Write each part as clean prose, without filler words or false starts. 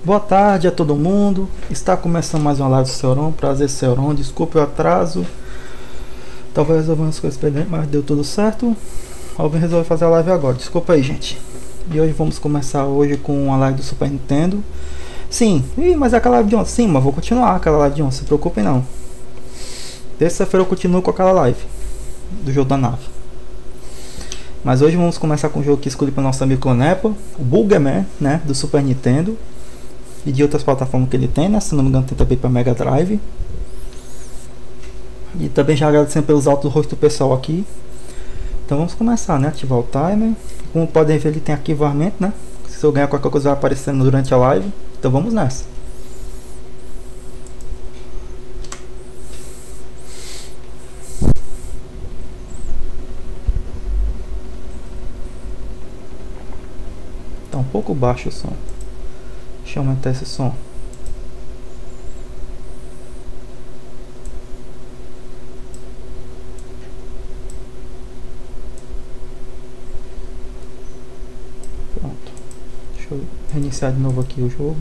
Boa tarde a todo mundo. Está começando mais uma live do Seuron. Prazer, Seuron. Desculpe o atraso. Talvez resolver umas coisas pendentes, mas deu tudo certo. Alguém resolveu fazer a live agora. Desculpa aí, gente. E hoje vamos começar hoje com a live do Super Nintendo. Sim, mas é aquela live de ontem. Sim, mas vou continuar aquela live de ontem. Se preocupem não. Terça-feira eu continuo com aquela live do jogo da nave. Mas hoje vamos começar com o jogo que escolhi para nosso amigo Clonepa, o Boogerman, né, do Super Nintendo e de outras plataformas que ele tem, né, se não me engano tem também para Mega Drive. E também já agradecendo pelos altos do rosto do pessoal aqui. Então vamos começar, né, ativar o timer. Como podem ver, ele tem arquivamento, né, se eu ganhar qualquer coisa vai aparecendo durante a live. Então vamos nessa. Tá um pouco baixo o som. Deixa eu aumentar esse som. Pronto. Deixa eu reiniciar de novo aqui o jogo.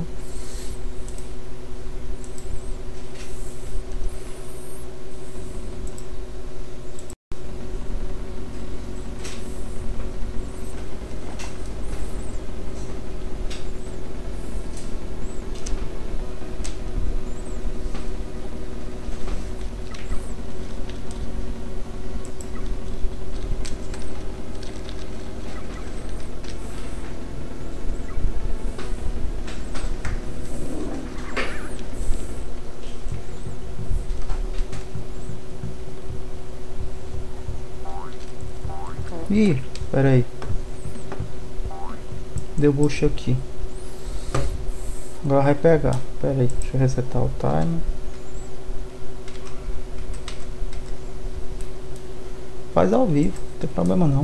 Ih, pera aí. Deu bucho aqui. Agora vai pegar. Pera aí, deixa eu resetar o timer. Faz ao vivo, não tem problema não.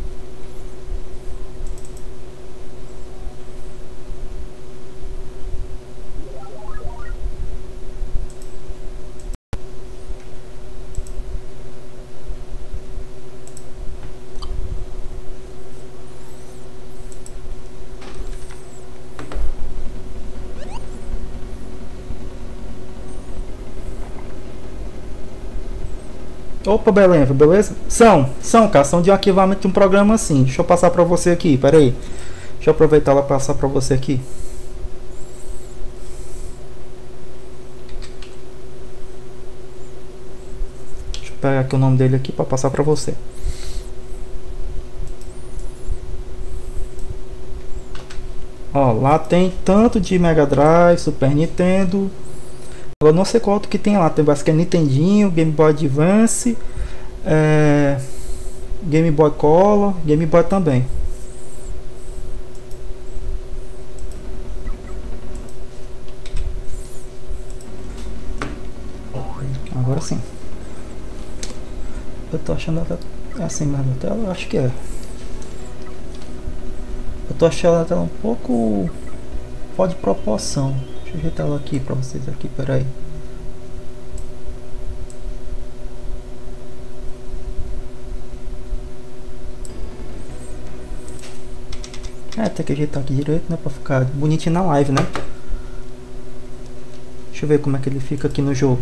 Opa, beleza? São de um arquivamento de um programa assim. Deixa eu passar pra você aqui, pera aí. Deixa eu aproveitar ela e passar pra você aqui. Deixa eu pegar aqui o nome dele aqui pra passar pra você. Ó, lá tem tanto de Mega Drive, Super Nintendo. Eu não sei qual outro que tem lá. Tem que é Nintendinho, Game Boy Advance, Game Boy Color, Game Boy também. Agora sim. Eu tô achando ela assim mais na tela, eu acho que é. Eu tô achando a tela um pouco fora de proporção. Deixa eu ajeitar ela aqui pra vocês aqui, peraí. Tem que ajeitar aqui direito, né, pra ficar bonitinho na live, né. Deixa eu ver como é que ele fica aqui no jogo.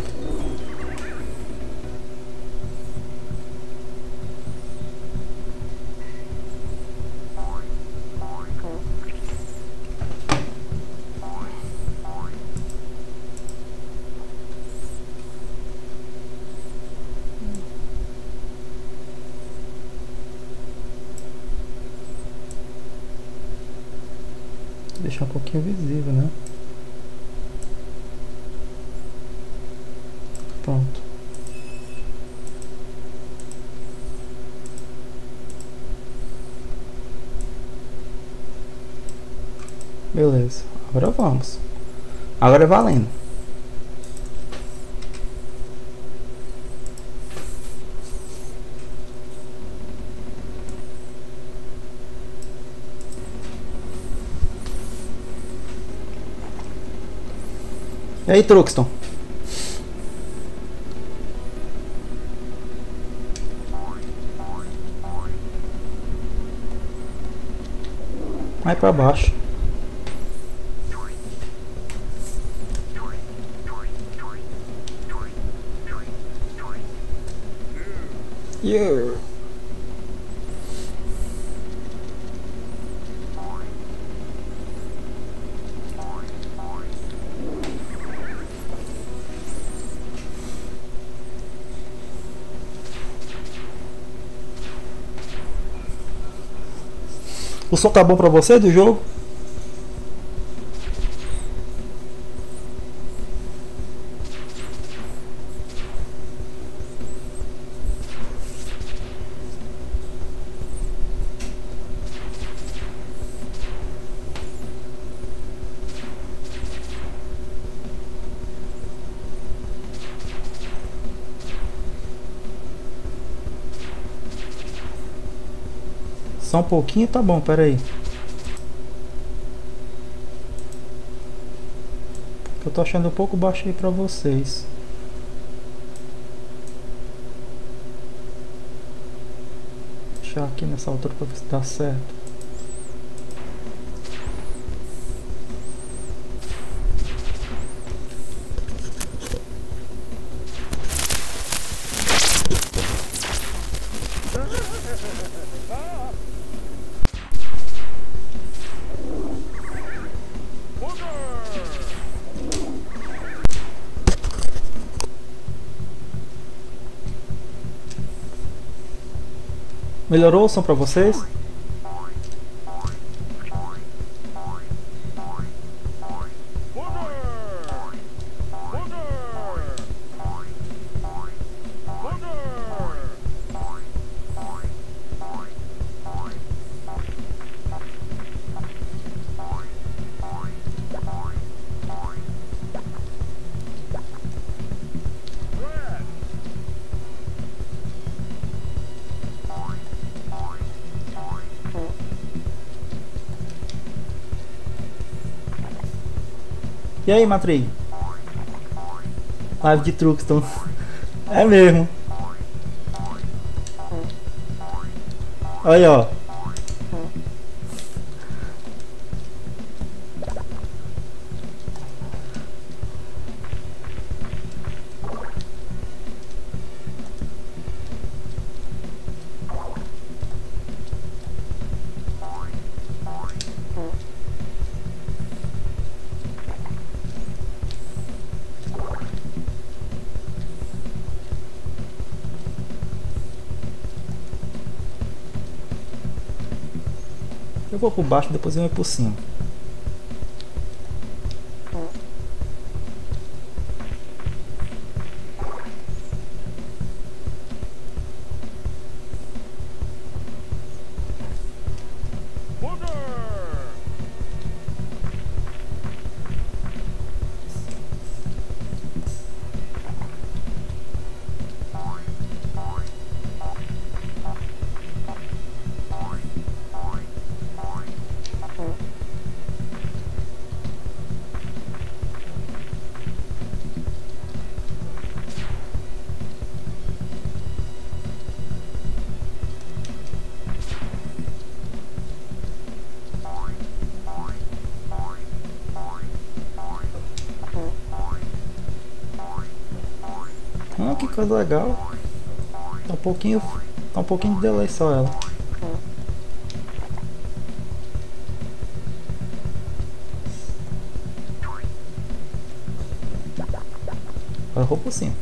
Deixar um pouquinho visível, né? Pronto. Beleza. Agora vamos. Agora é valendo. E aí, Truxton? Vai pra baixo. Yeah. O som tá bom pra você do jogo? Só um pouquinho, tá bom, pera aí. Eu tô achando um pouco baixo aí pra vocês. Deixar aqui nessa altura pra ver se dá certo. Melhorou o som pra vocês? E aí, Matri? Live de Truxton. É mesmo. Olha, ó. Eu vou por baixo, depois eu vou por cima. Que coisa legal. Tá um pouquinho de delay só ela. Agora eu vou por cima.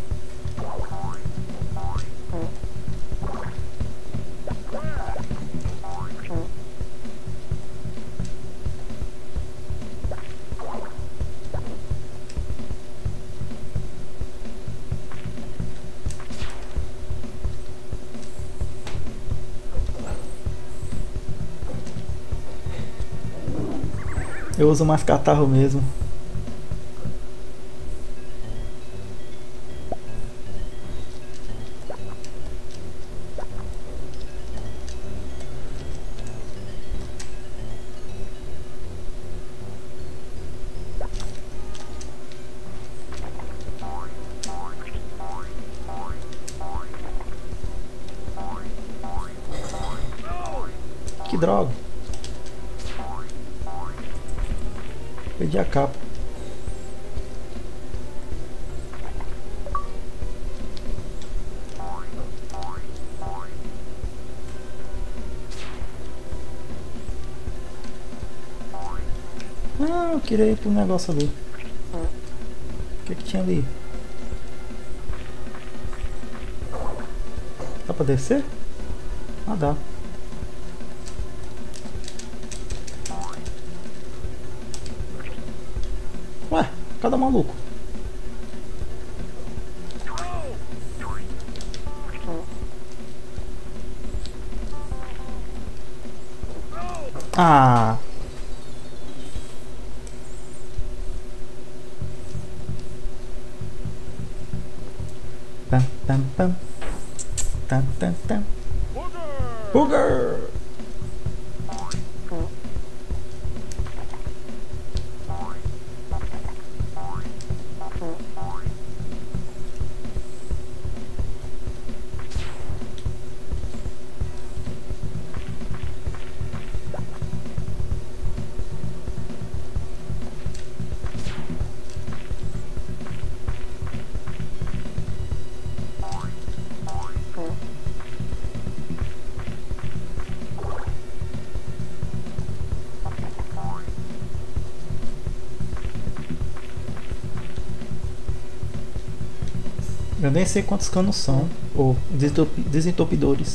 Eu uso mais catarro mesmo. Que droga. Perdi a capa. Ah, eu queria ir pro negócio ali. O que que tinha ali? Dá pra descer? Ah, dá. Ué, cada maluco. Ah. Pam, pam, pam. Tam, tam, tam. Booger! Eu nem sei quantos canos são. Ou desentupidores.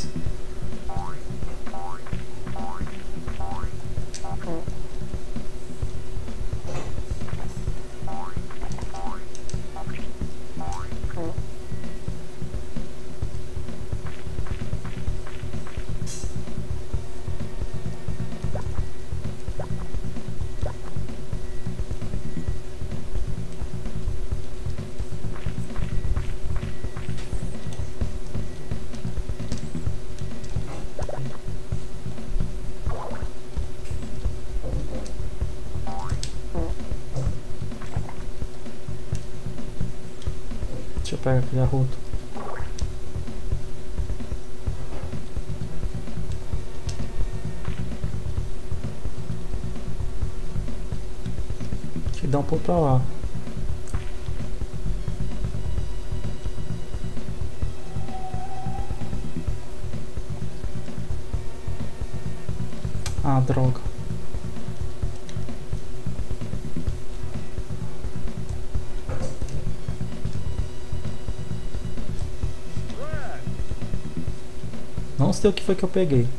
Deixa eu pegar aquele arroto. Deixa eu dar um pouco pra lá. Ah, droga. Não sei o que foi que eu peguei.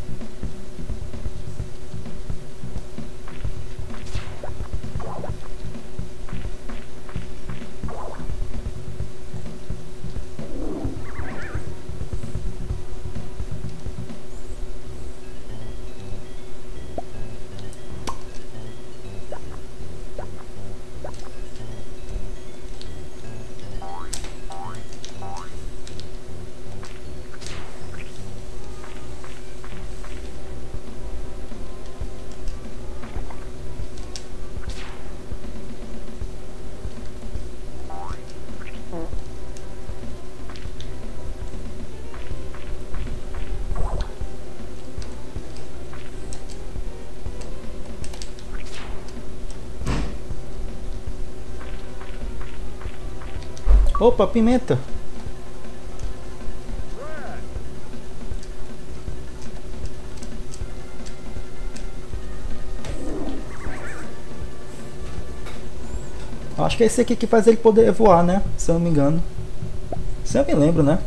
Opa, pimenta! Acho que é esse aqui que faz ele poder voar, né? Se eu não me engano. Se eu me lembro, né?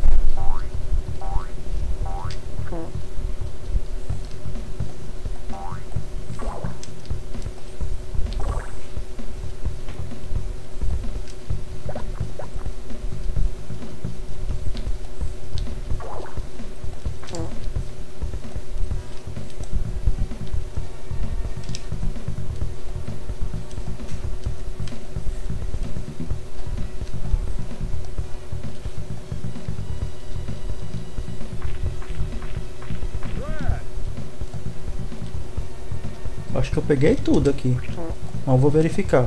Acho que eu peguei tudo aqui. Mas eu vou verificar.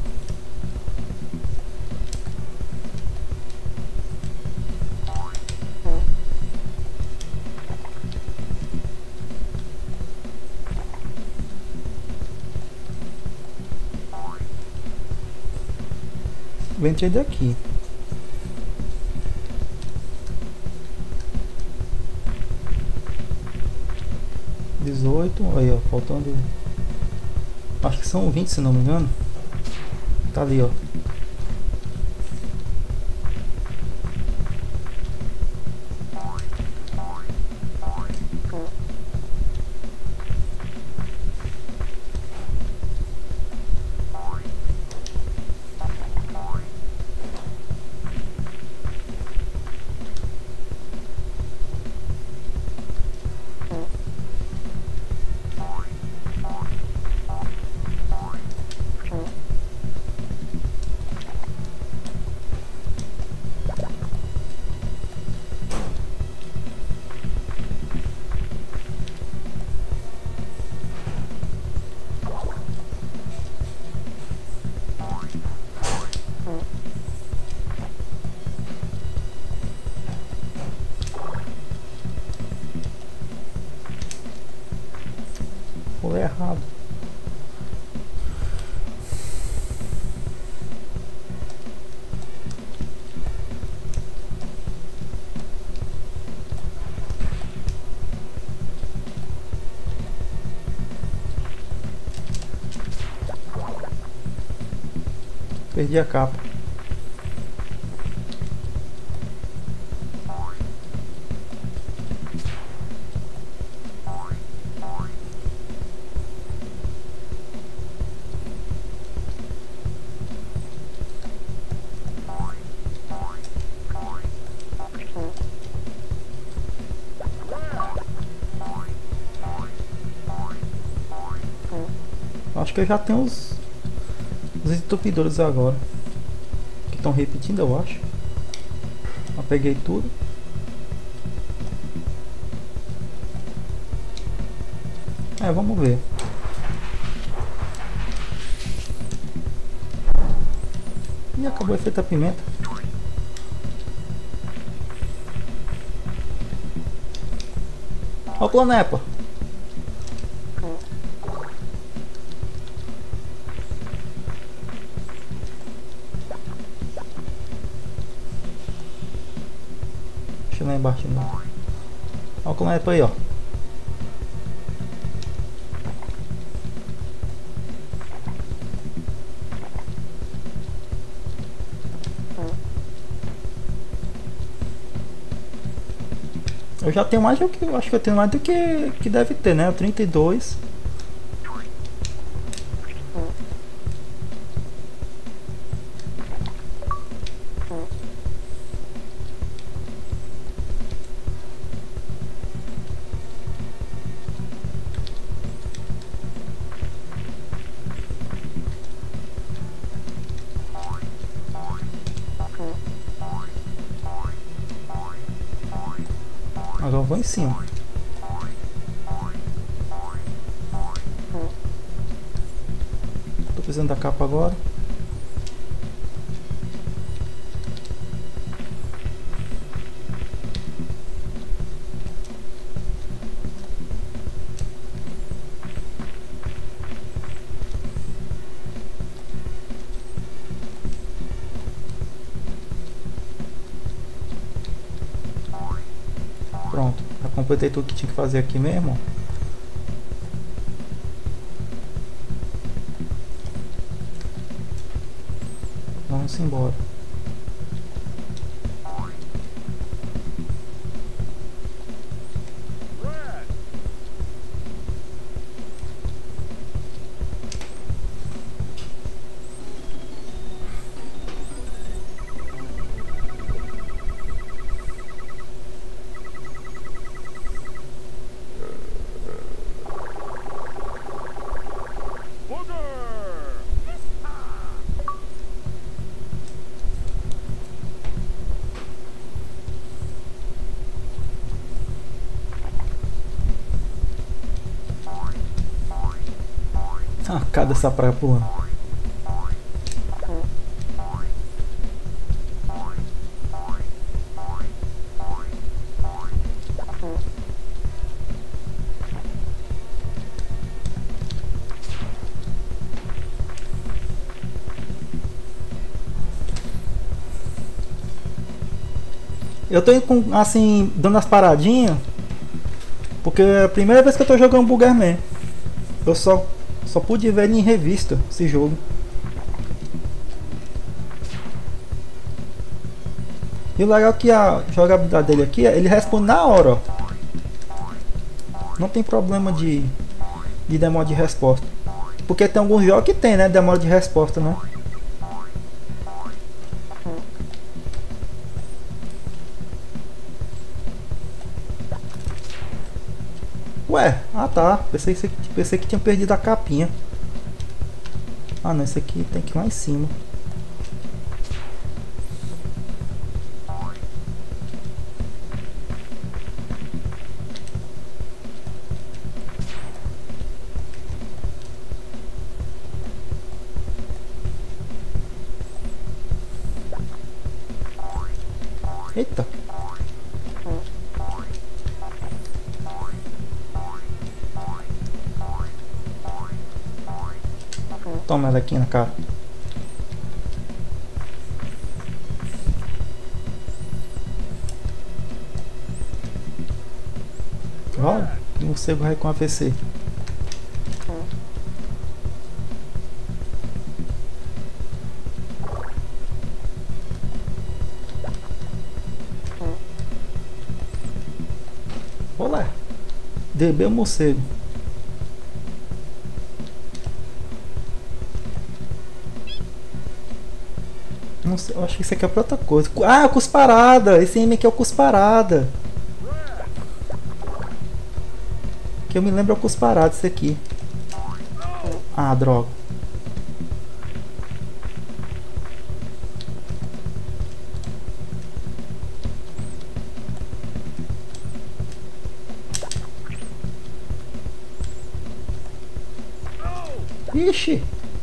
Eu entrei daqui. 18, aí ó, faltando Acho que são 20, se não me engano. Tá ali, ó. Pulei errado. Perdi a capa. Acho que eu já tenho os entupidores agora. Que estão repetindo, eu acho. Eu peguei tudo. Vamos ver. E acabou o efeito da pimenta. Ó o Planepa. Deixa eu lá embaixo. Ó o Planepa aí, ó. Eu já tenho mais do que eu acho que eu tenho mais do que deve ter, né? O 32. Agora eu vou em cima. Tô precisando da capa agora. Pronto, já completei tudo que tinha que fazer aqui mesmo. Vamos embora. Ah, cada essa praia pulando. Eu tô assim, dando as paradinhas, porque é a primeira vez que eu tô jogando Boogerman. Eu só Só pude ver ele em revista, esse jogo. E o legal é que a jogabilidade dele aqui, ele responde na hora, ó. Não tem problema de demora de resposta. Porque tem alguns jogos que tem, né? Demora de resposta, né? Ué, ah tá. Pensei que tinha perdido a capinha. Ah não, esse aqui tem que ir lá em cima. Eita. Toma ela aqui na cara. Ó, o morcego vai com AVC. Olá. DB o morcego. Não sei, eu acho que isso aqui é pra outra coisa. Ah, cusparada! Esse M aqui é o cusparada. Que eu me lembro é o cusparada, esse aqui. Ah, droga. Ixi!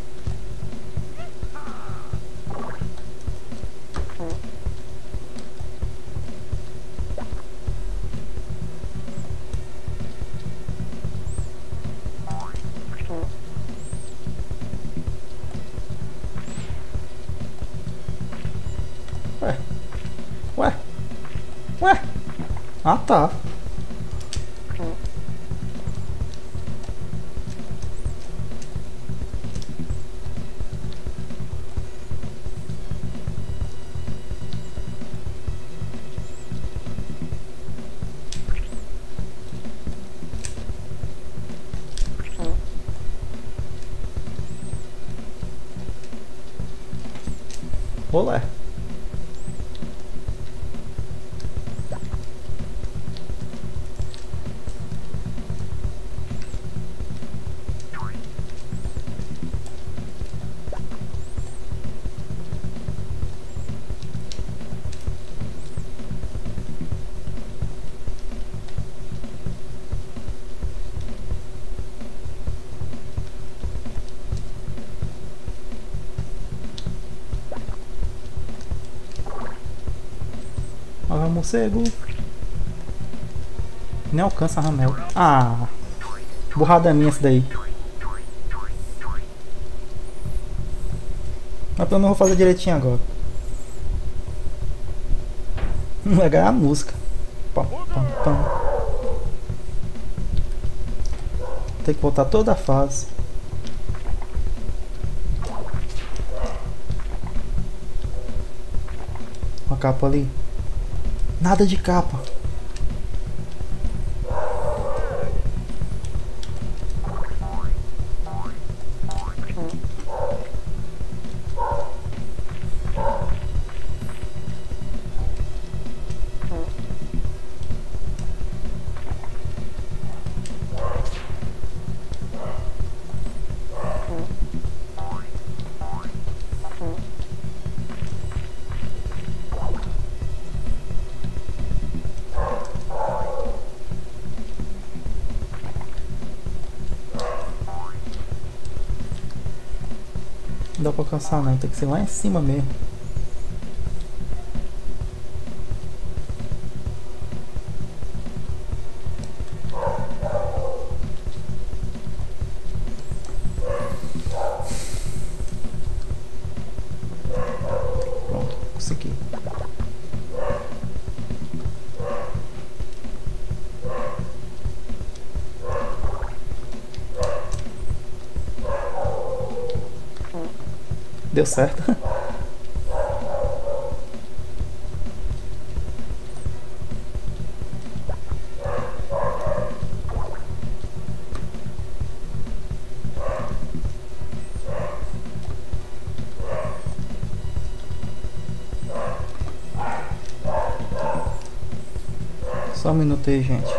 Ué? Ué? Ué? Ah, tá. Olé. Olha o morcego. Nem alcança a Ramel. Ah, burrada minha essa daí. Mas pelo menos eu vou fazer direitinho agora. Vai ganhar a música. Pam, pam, pam. Tem que voltar toda a fase. Uma capa ali. Nada de capa. Não dá pra alcançar não, tem que ser lá em cima mesmo. Pronto, consegui. Deu certo. Só um minuto aí, gente.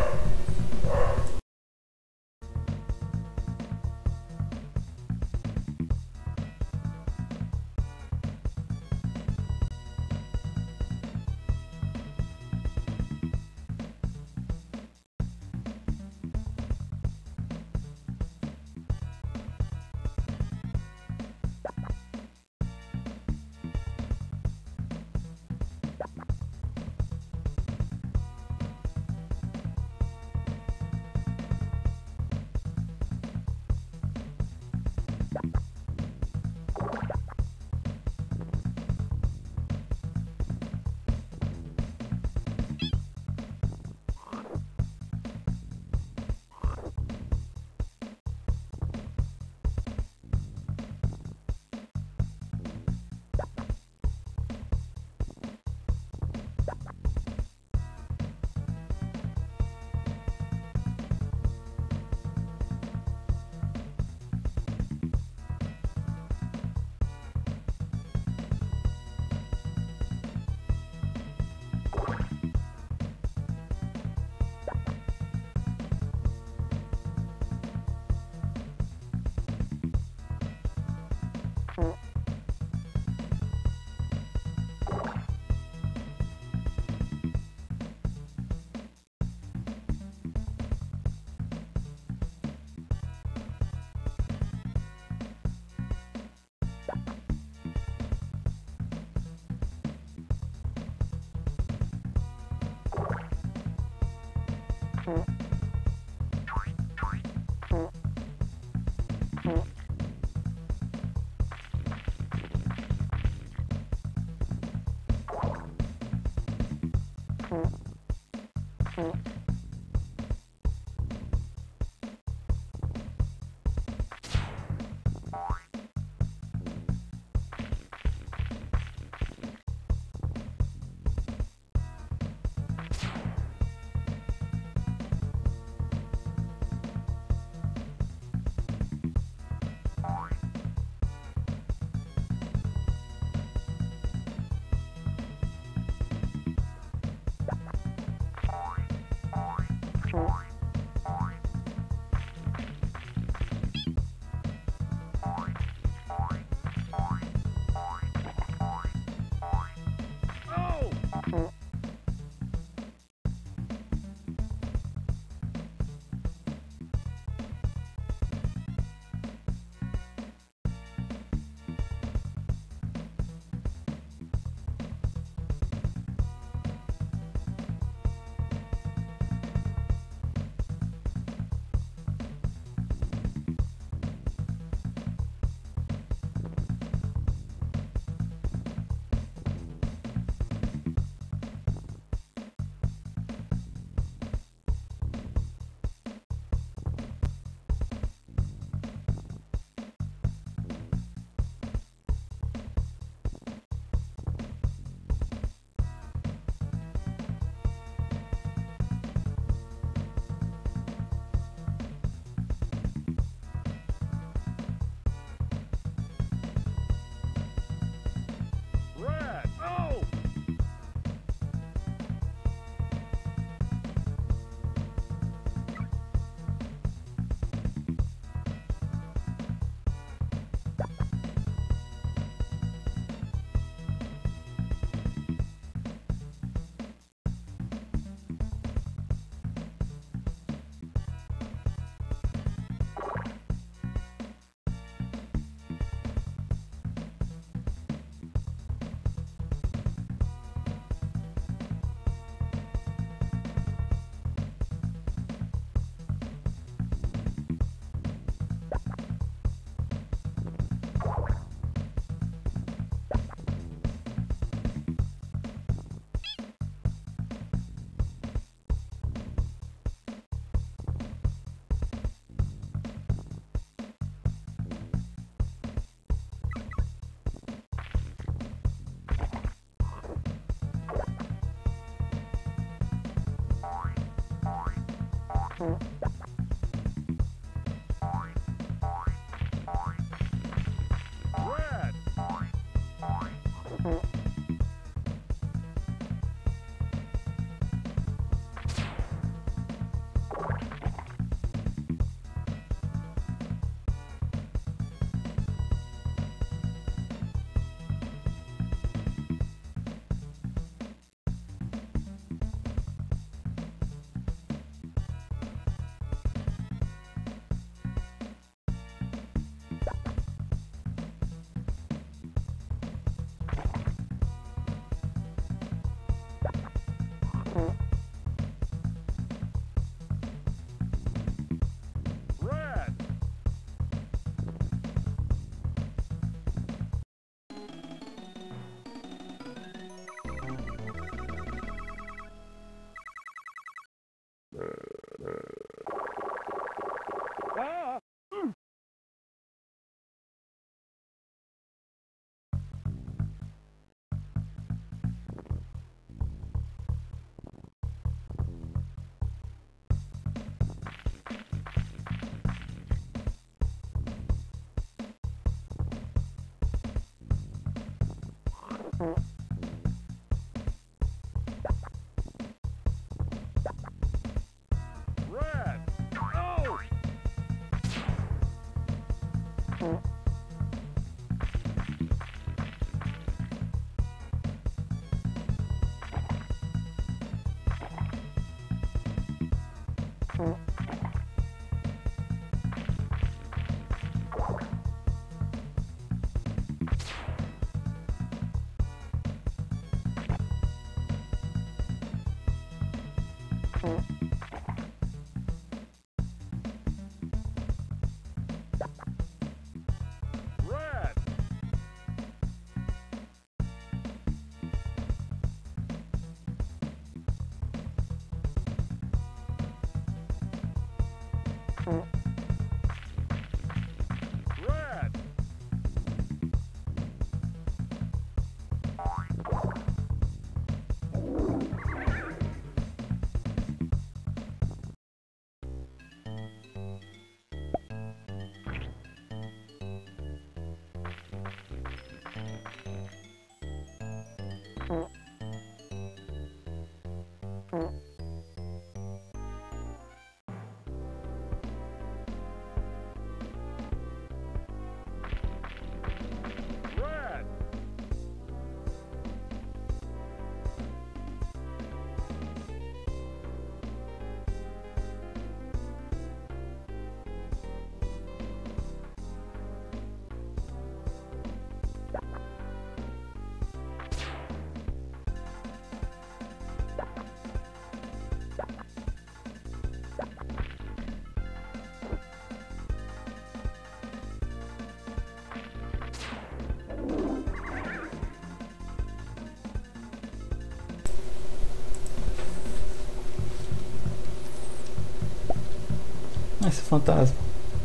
Esse fantasma.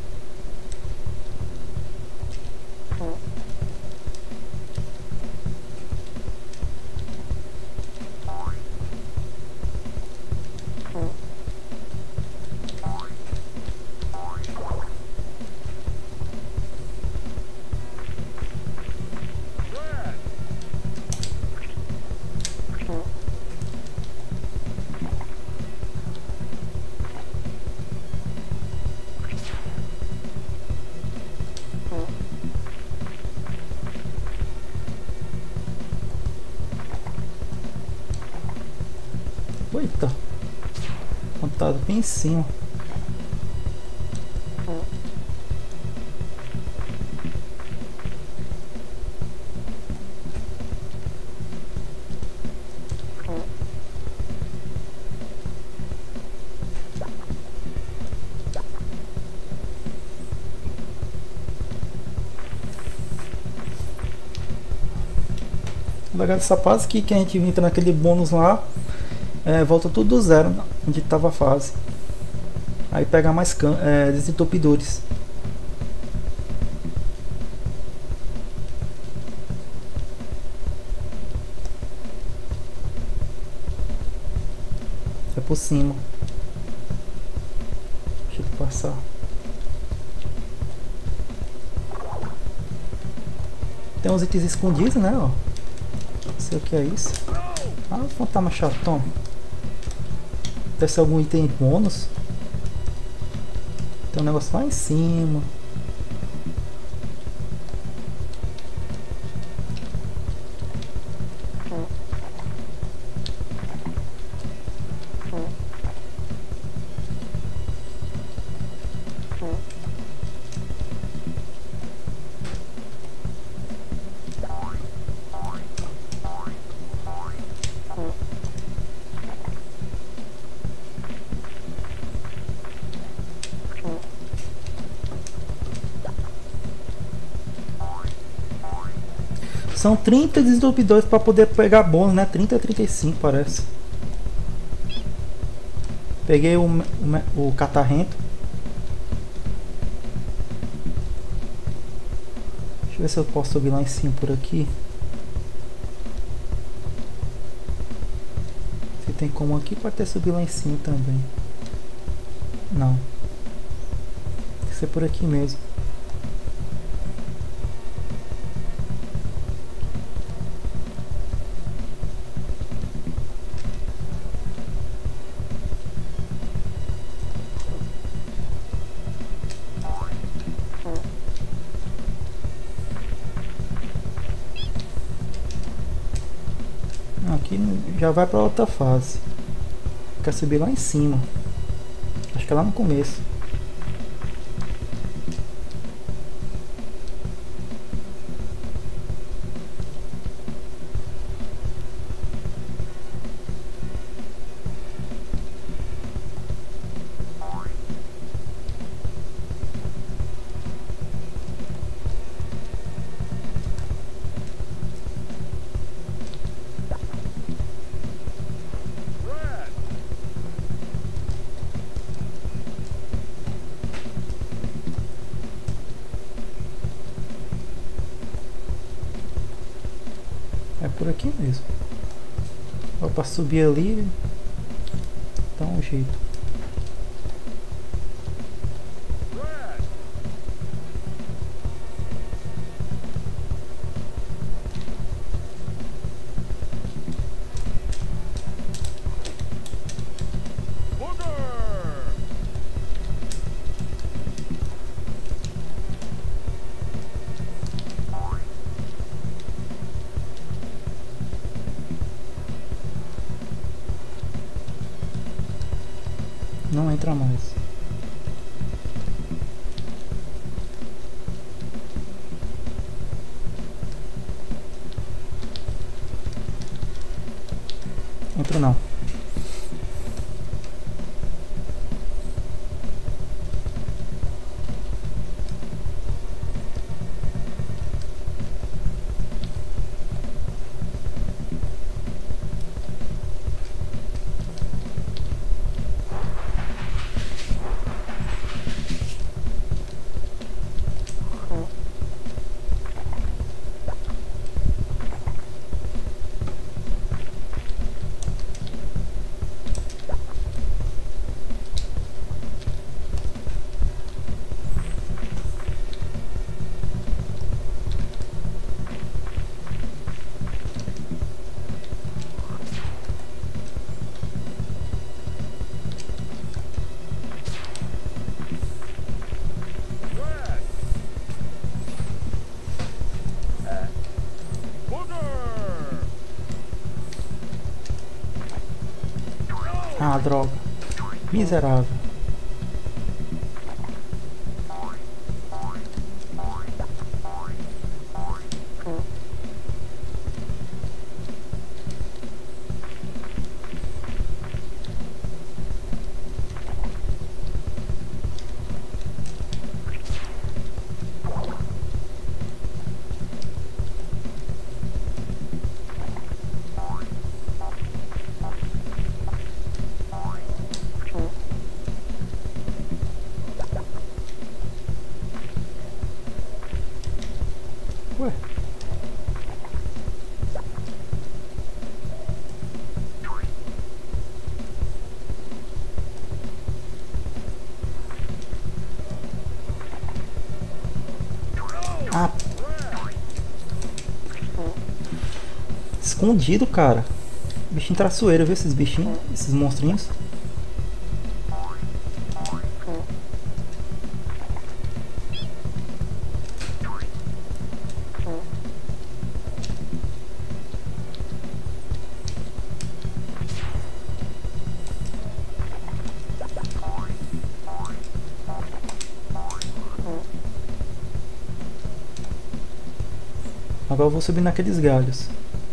Eita, montado bem em cima. O legal dessa fase é que a gente entra naquele bônus lá, volta tudo do zero, onde estava a fase. Aí pega mais desentupidores. É por cima. passar. Tem uns itens escondidos, né? Ó. Não sei o que é isso. Ah, o fantasma chatão. Deve ser algum item bônus. Tem um negócio lá em cima. São 30 desdobridores para poder pegar bônus, né? 30 a 35 parece. Peguei o catarrento. Deixa eu ver se eu posso subir lá em cima por aqui. Se tem como aqui, pode ter subir lá em cima também. Não. Tem que ser por aqui mesmo. Aqui já vai para outra fase. Quer subir lá em cima. Acho que é lá no começo. É por aqui mesmo. Ó, para subir ali, dá um jeito. Não entra mais. Entra não. Ah, droga. Miserável. Ué. Ah, escondido, cara. Bichinho traiçoeiro, viu esses bichinhos, esses monstrinhos. Agora eu vou subir naqueles galhos.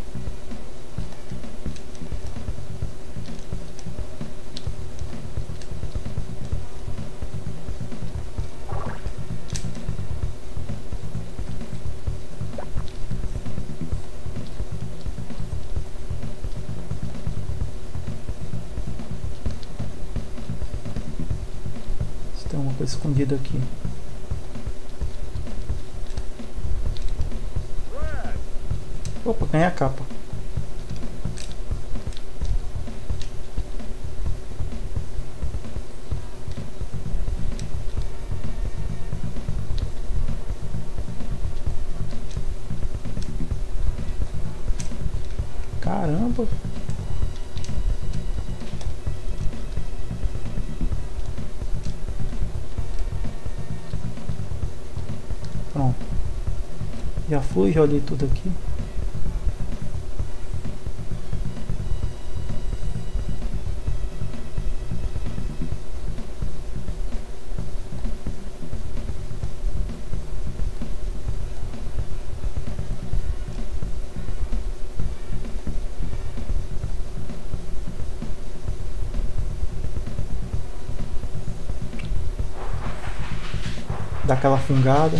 Tem uma coisa escondida aqui. Opa, ganhei a capa. Caramba. Pronto. Já fui, já olhei tudo aqui. Dá aquela fungada.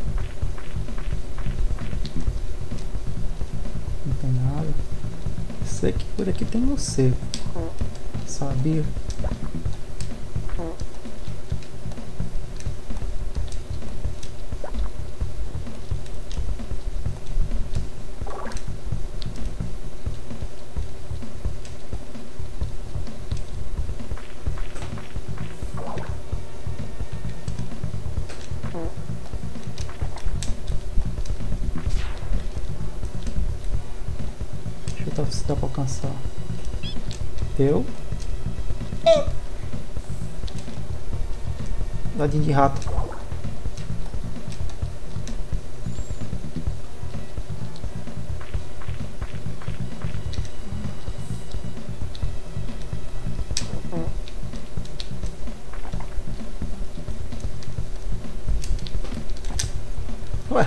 Não tem nada. Sei que por aqui tem morcego. Sabia? Deixa eu ver se dá pra alcançar. Deu. Ladinho de rato. Ué.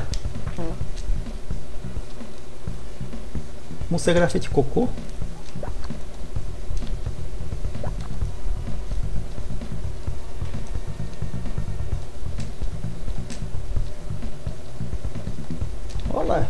Morcego era feito de cocô? Olá.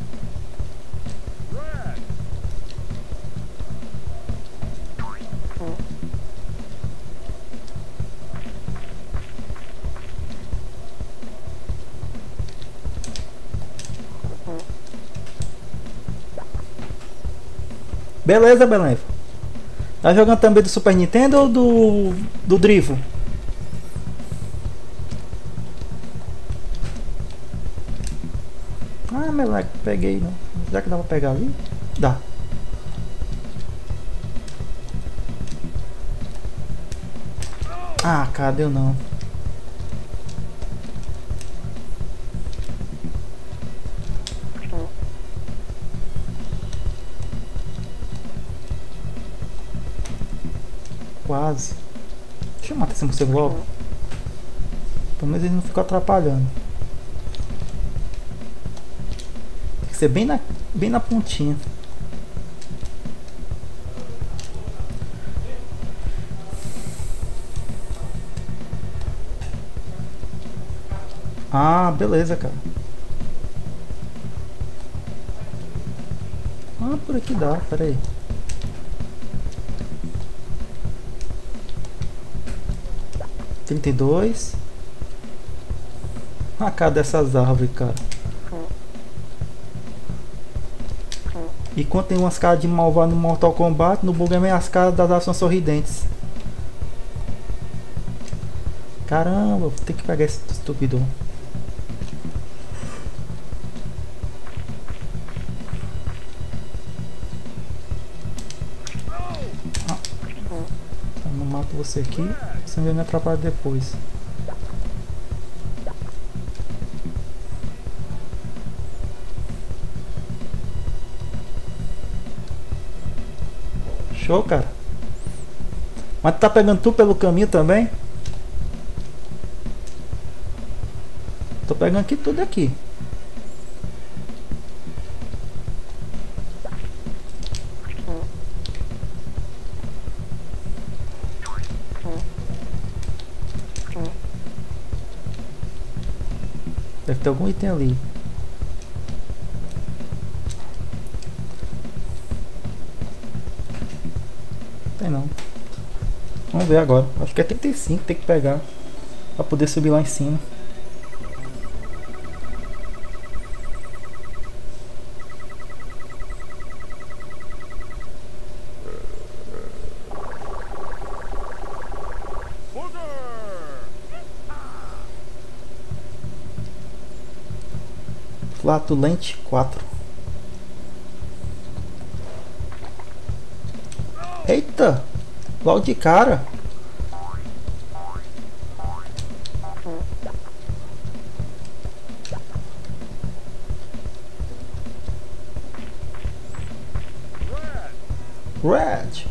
Beleza, Belém. Tá jogando também do Super Nintendo ou do Drivo? Ah, moleque, peguei não. Já que dá pra pegar ali? Dá. Ah, cadê eu não? Quase. Deixa eu matar esse morcego logo. Pelo menos ele não ficou atrapalhando. Tem que ser bem na pontinha. Ah, beleza, cara. Ah, por aqui dá, pera aí. Trinta e dois. Ah, cadê essas árvores, cara? E quando tem umas caras de malvado no Mortal Kombat, no Bugman as caras das ações sorridentes. Caramba, vou ter que pegar esse estúpido. com você aqui, você não vai me atrapalhar depois. Show, cara. Mas tu tá pegando tu pelo caminho também? Tô pegando aqui tudo aqui. Deve ter algum item ali. Tem não. Vamos ver agora. Acho que é 35 que tem que pegar pra poder subir lá em cima. Flatulente 4. Eita! Logo de cara. Red.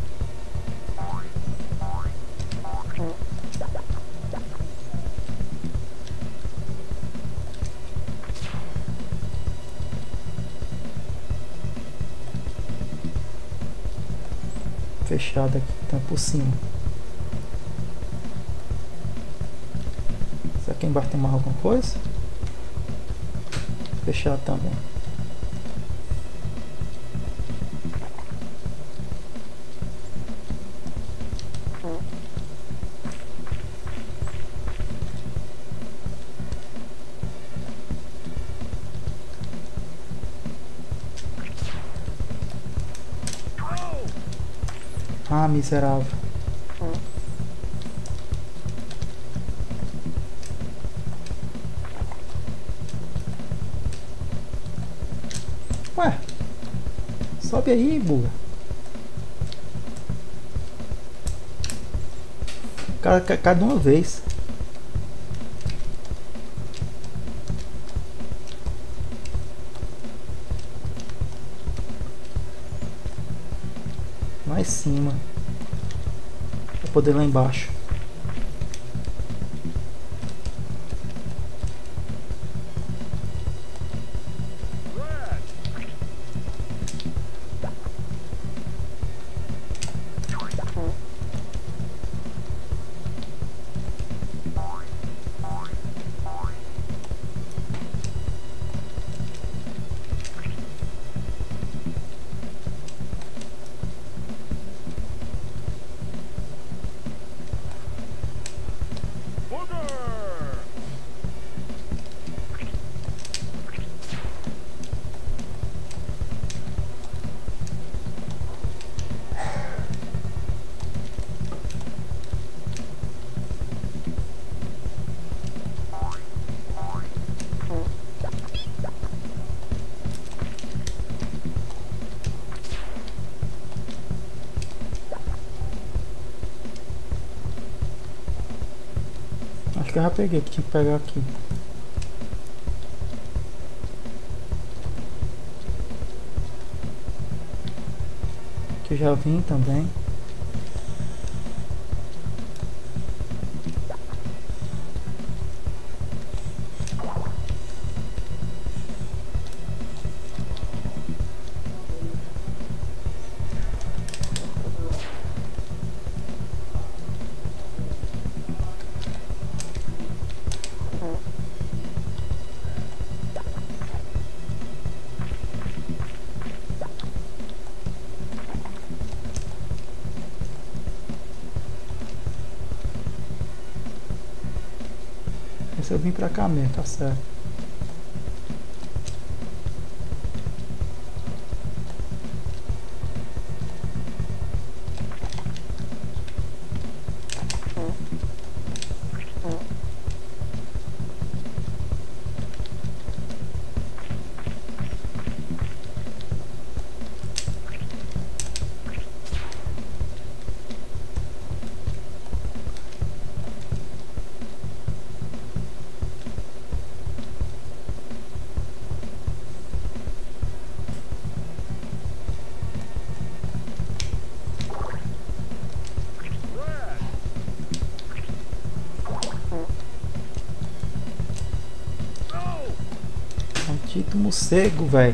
Fechado aqui, tá por cima. Será que embaixo tem mais alguma coisa? Fechado também. Ah, miserável. Ué, sobe aí, buga. Cada uma vez. Lá em cima. Pra poder ir lá embaixo. Acho que eu já peguei, que tinha que pegar aqui. Que eu já vim também. Esse eu vim pra cá mesmo, tá certo. Maldito morcego, velho.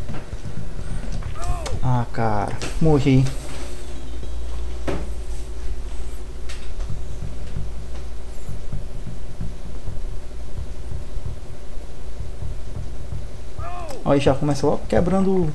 Ah, cara. Morri. Aí já começa logo quebrando.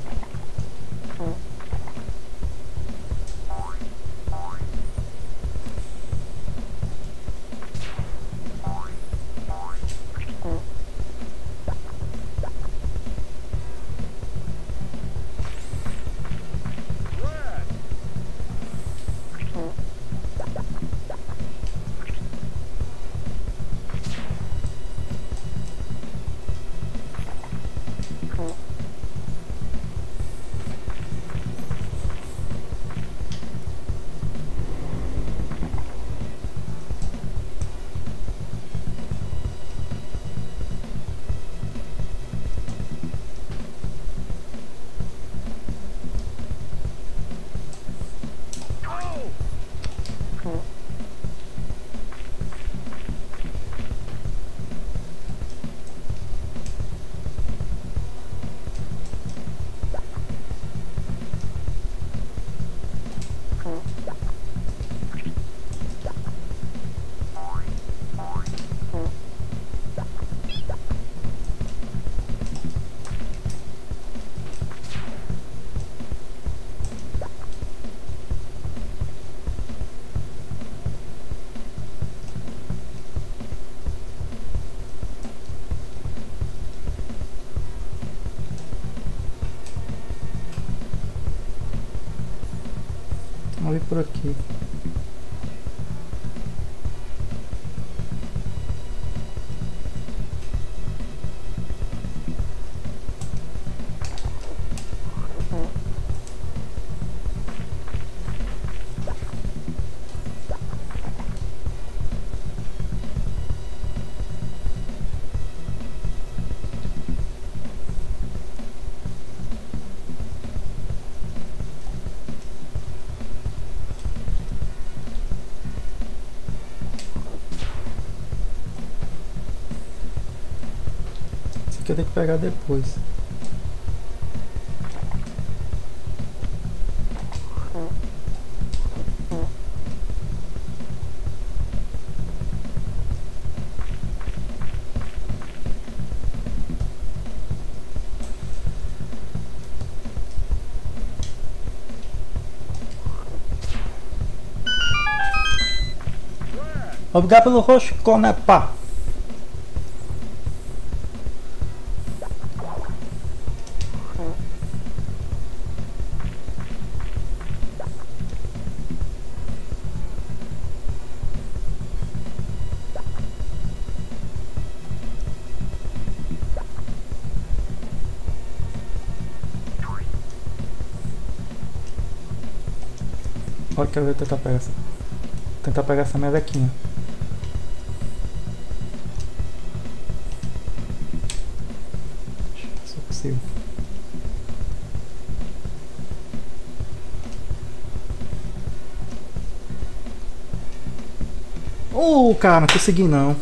Vamos ver por aqui. Esse aqui eu tenho que pegar depois. Obrigado pelo roxo, Conepá. Olha, quero ver tentar pegar essa melequinha. Se possível. Cara, não consegui não.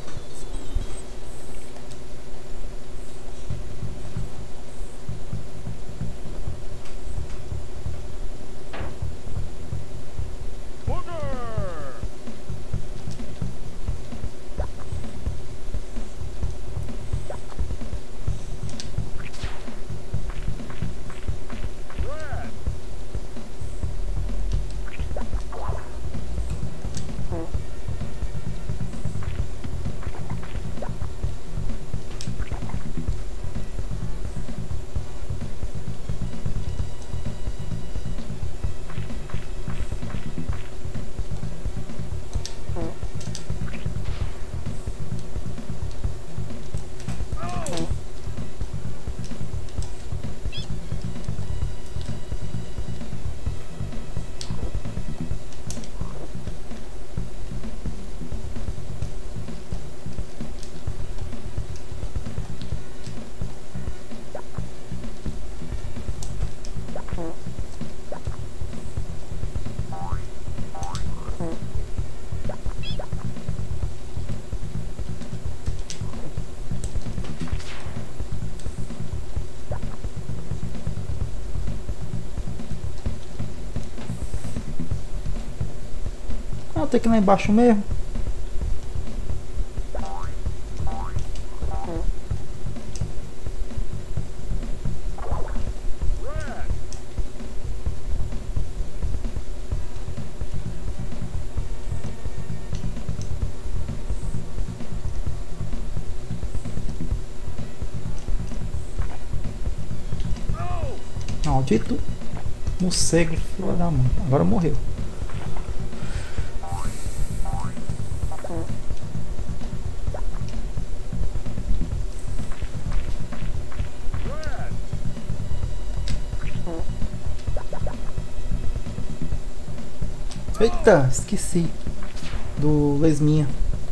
ter que ir lá embaixo mesmo. Maldito morcego, filho da mãe. Agora morreu. Eita, esqueci do lesminha.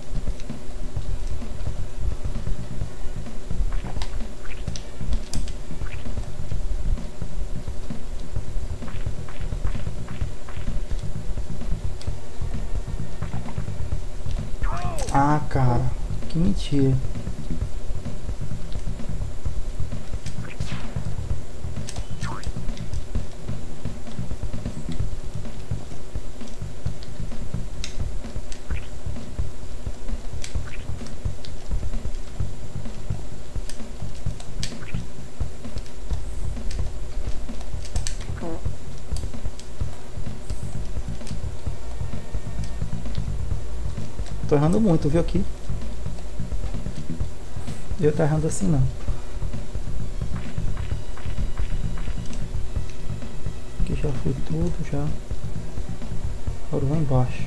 Ah, cara, que mentira. Tô errando muito, viu aqui? Eu tô errando assim não. Aqui já foi tudo, já. Agora eu vou embaixo.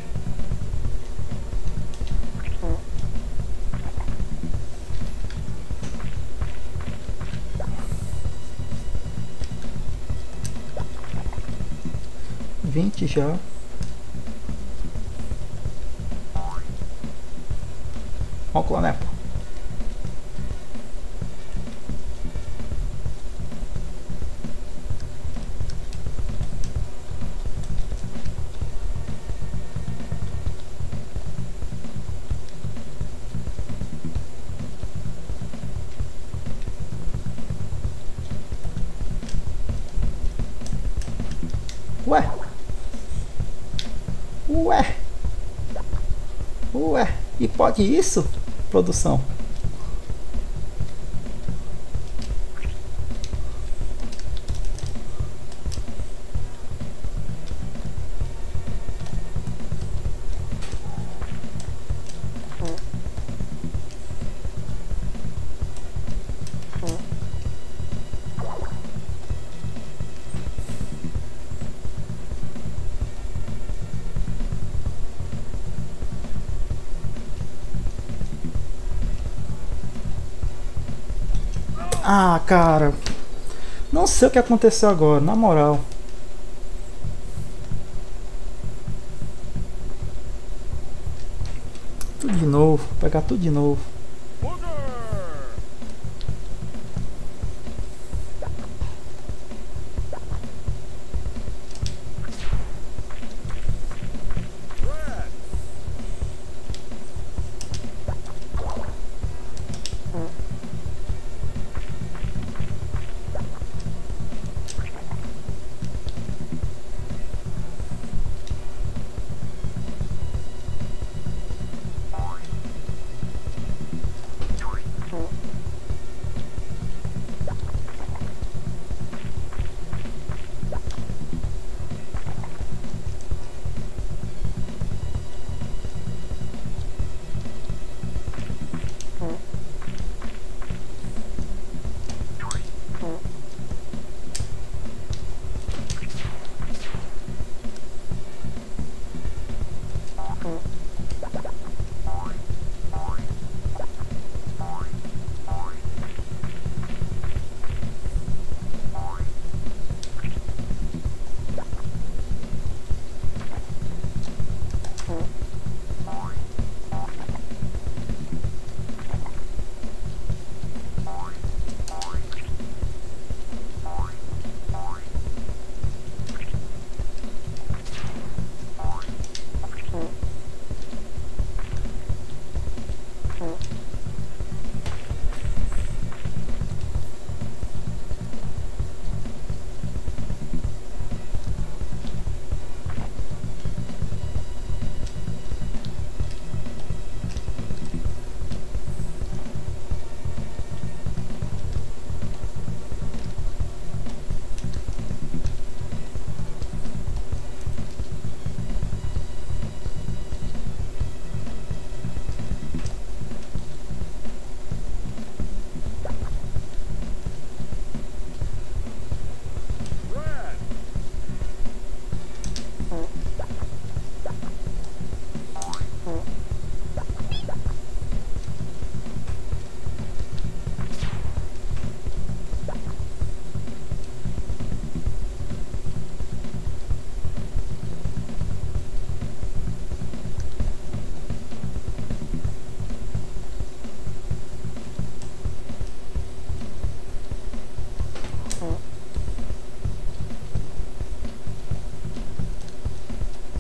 Vinte já. Ó o Clonepo. Ué. Ué. Ué. E pode isso? Produção. Ah, cara. Não sei o que aconteceu agora, na moral. Tudo de novo, pegar tudo de novo.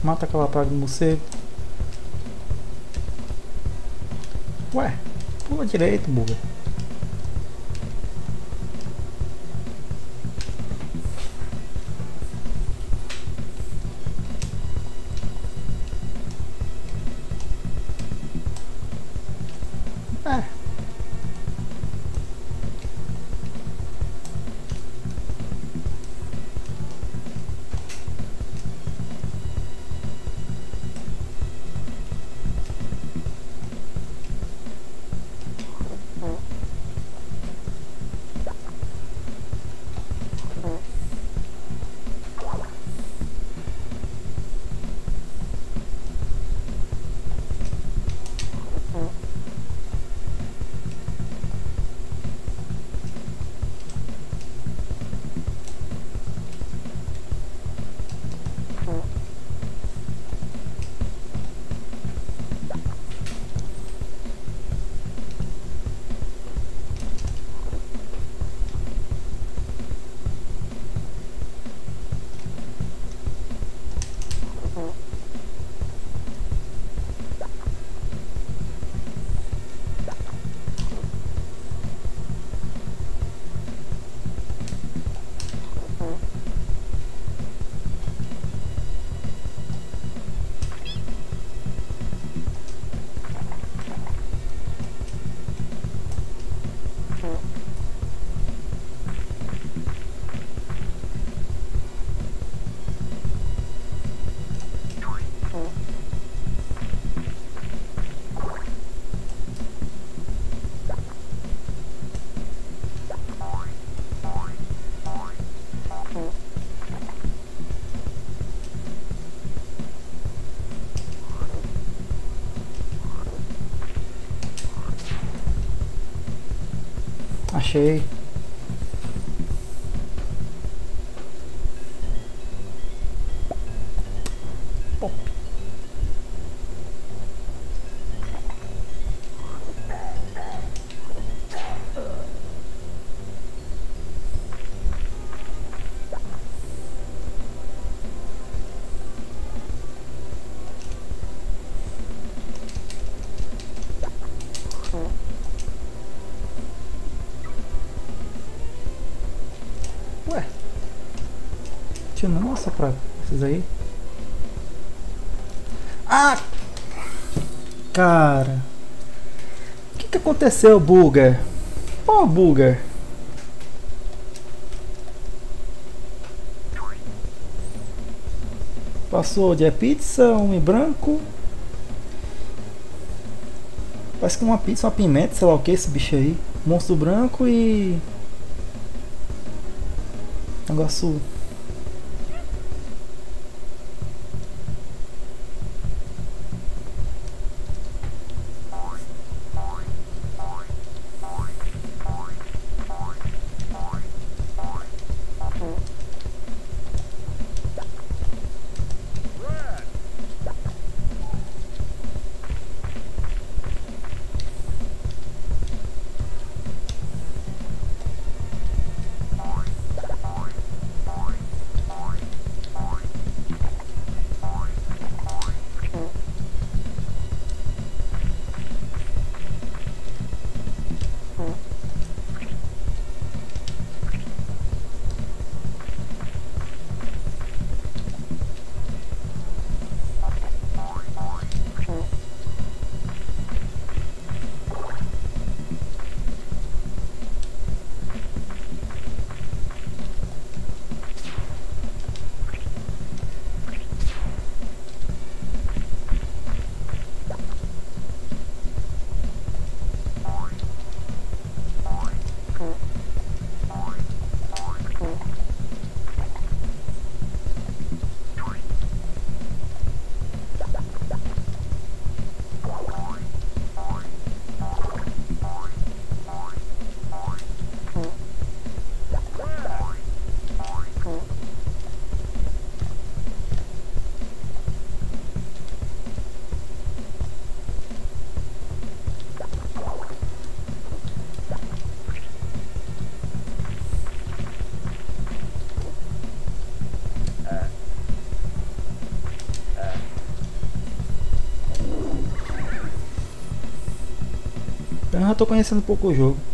Mata aquela praga do morcego. Ué, pula direito, buga. É. Achei. Pop. Ué. Tinha nossa praga. Esses aí. Ah! Cara. O que aconteceu, Buga? Pô, Buga. Passou de pizza, um em branco. Parece que uma pizza, uma pimenta, sei lá o que esse bicho aí. Monstro branco e... negócio... já tô conhecendo um pouco o jogo.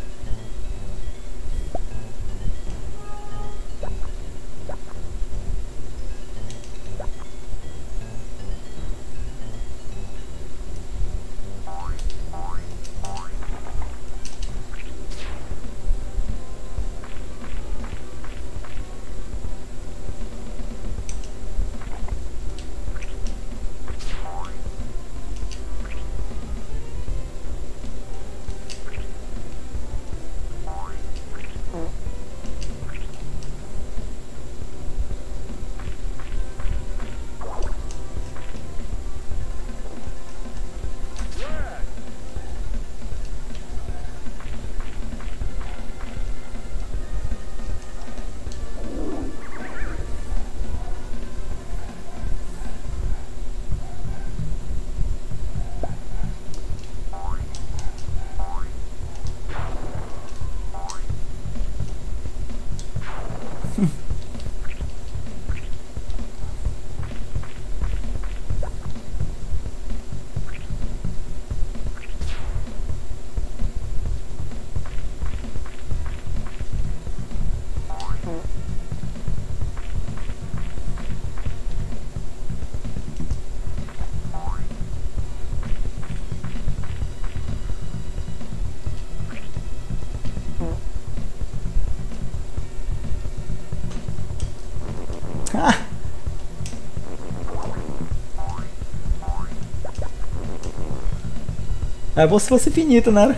É bom se fosse infinito, né?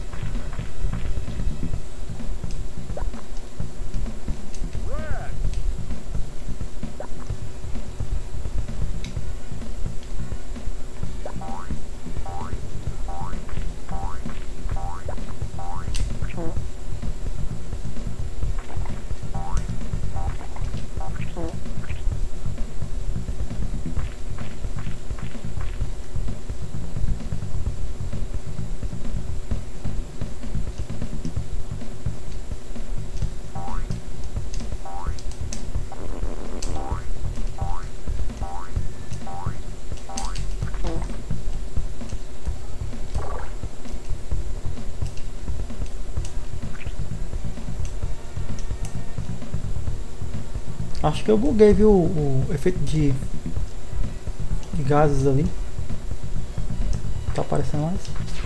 Acho que eu buguei, viu, o efeito de gases ali. Tá aparecendo mais?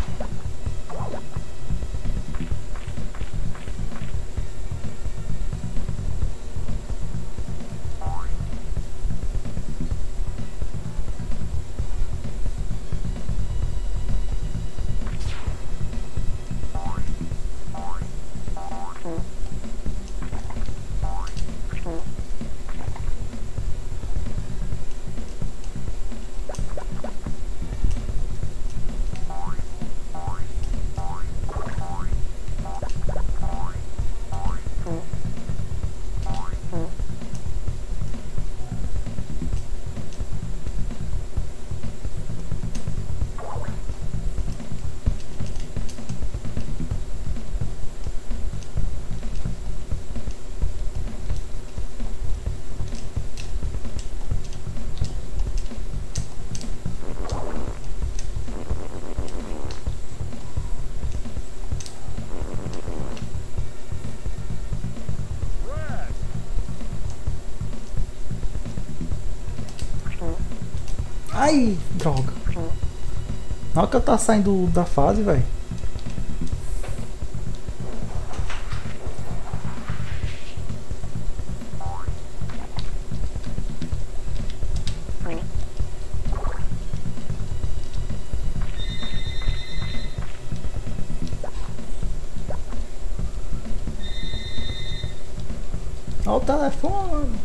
Ai, droga. Na hora que eu tava saindo da fase, velho. Olha o telefone.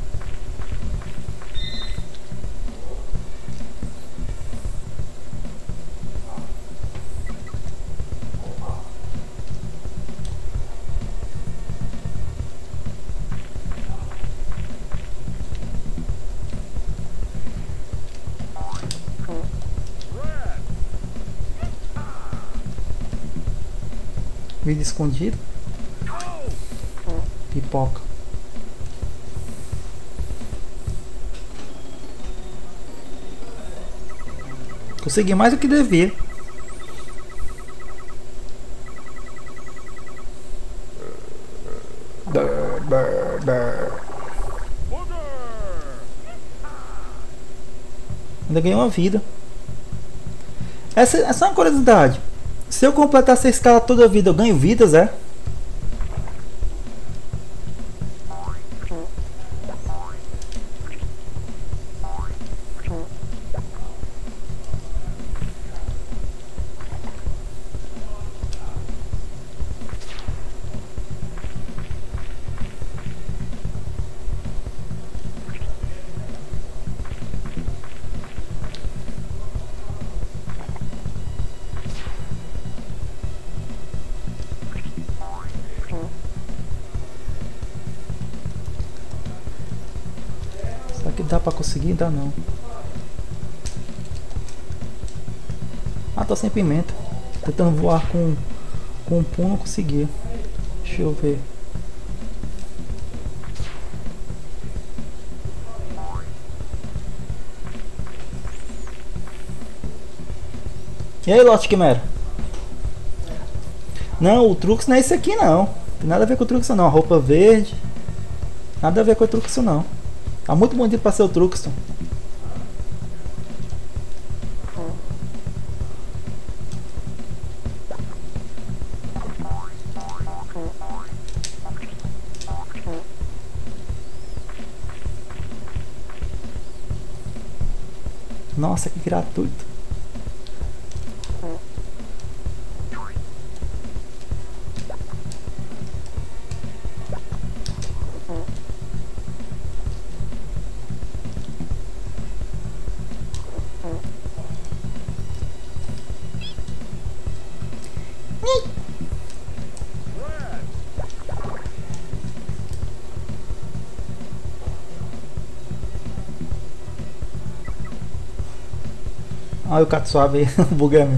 Vídeo escondido. Pipoca. Consegui mais do que devia. Ainda ganhei uma vida. Essa é uma curiosidade. Se eu completar essa escala toda a vida, eu ganho vidas, é? Será que dá pra conseguir? Dá não. Ah, tô sem pimenta. Tentando voar com um pum, não consegui. Deixa eu ver. E aí, Lote Quimera? Não, o Trux não é esse aqui não. Tem nada a ver com o Trux não. A roupa verde. Nada a ver com o Trux não. Tá muito bonito pra ser o Truxton. Nossa, que gratuito. Olha o Katsuabe aí, o Bugami.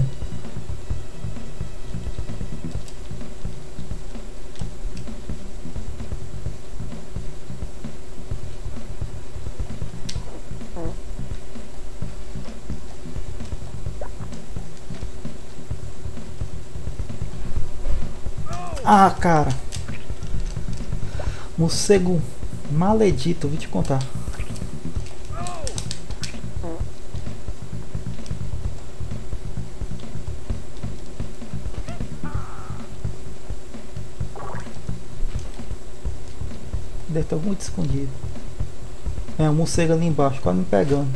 Ah, cara. Morcego maledito, vou te contar. Deve estar muito escondido. É, um morcego ali embaixo, quase me pegando.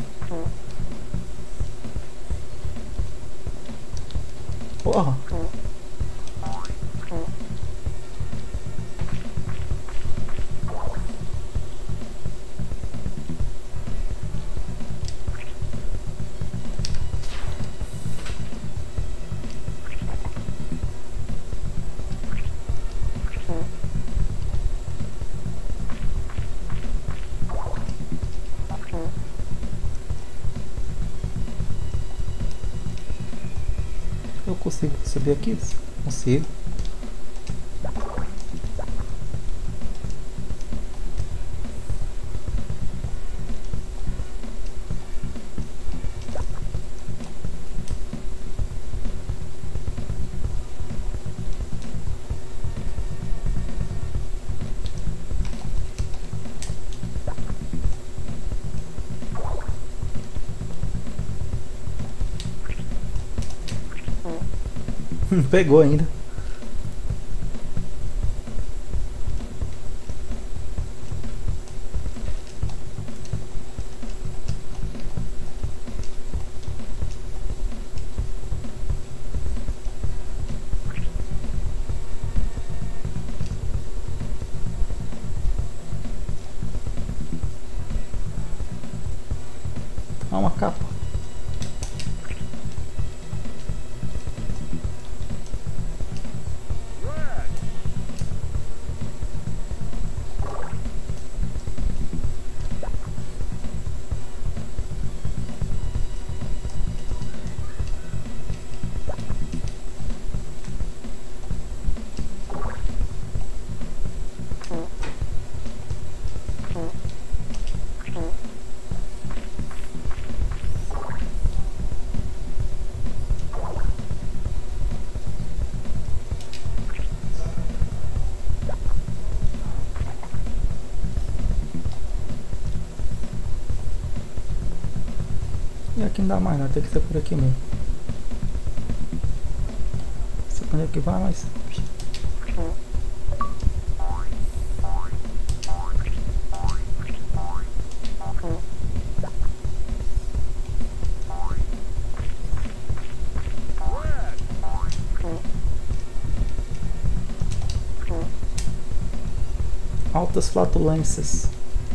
Porra. Eu consigo subir aqui? Consigo. Pegou ainda. Ah, uma capa. E aqui não dá mais nada, tem que ser por aqui mesmo. Não sei quando é que vai, mas... Altas flatulências.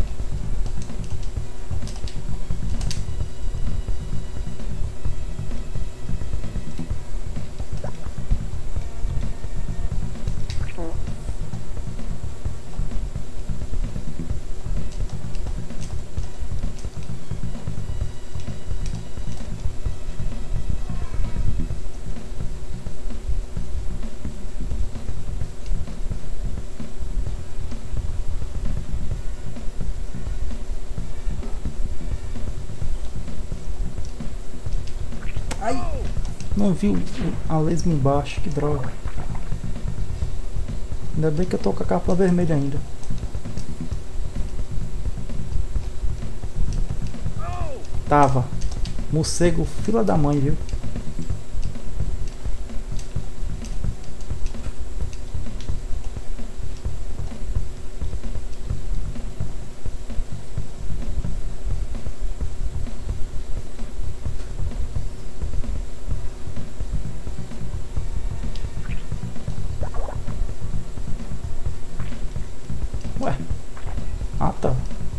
Ai! Não vi a lesma embaixo, que droga. Ainda bem que eu tô com a capa vermelha ainda. Tava. Morcego, fila da mãe, viu? Ué. Ah, tá.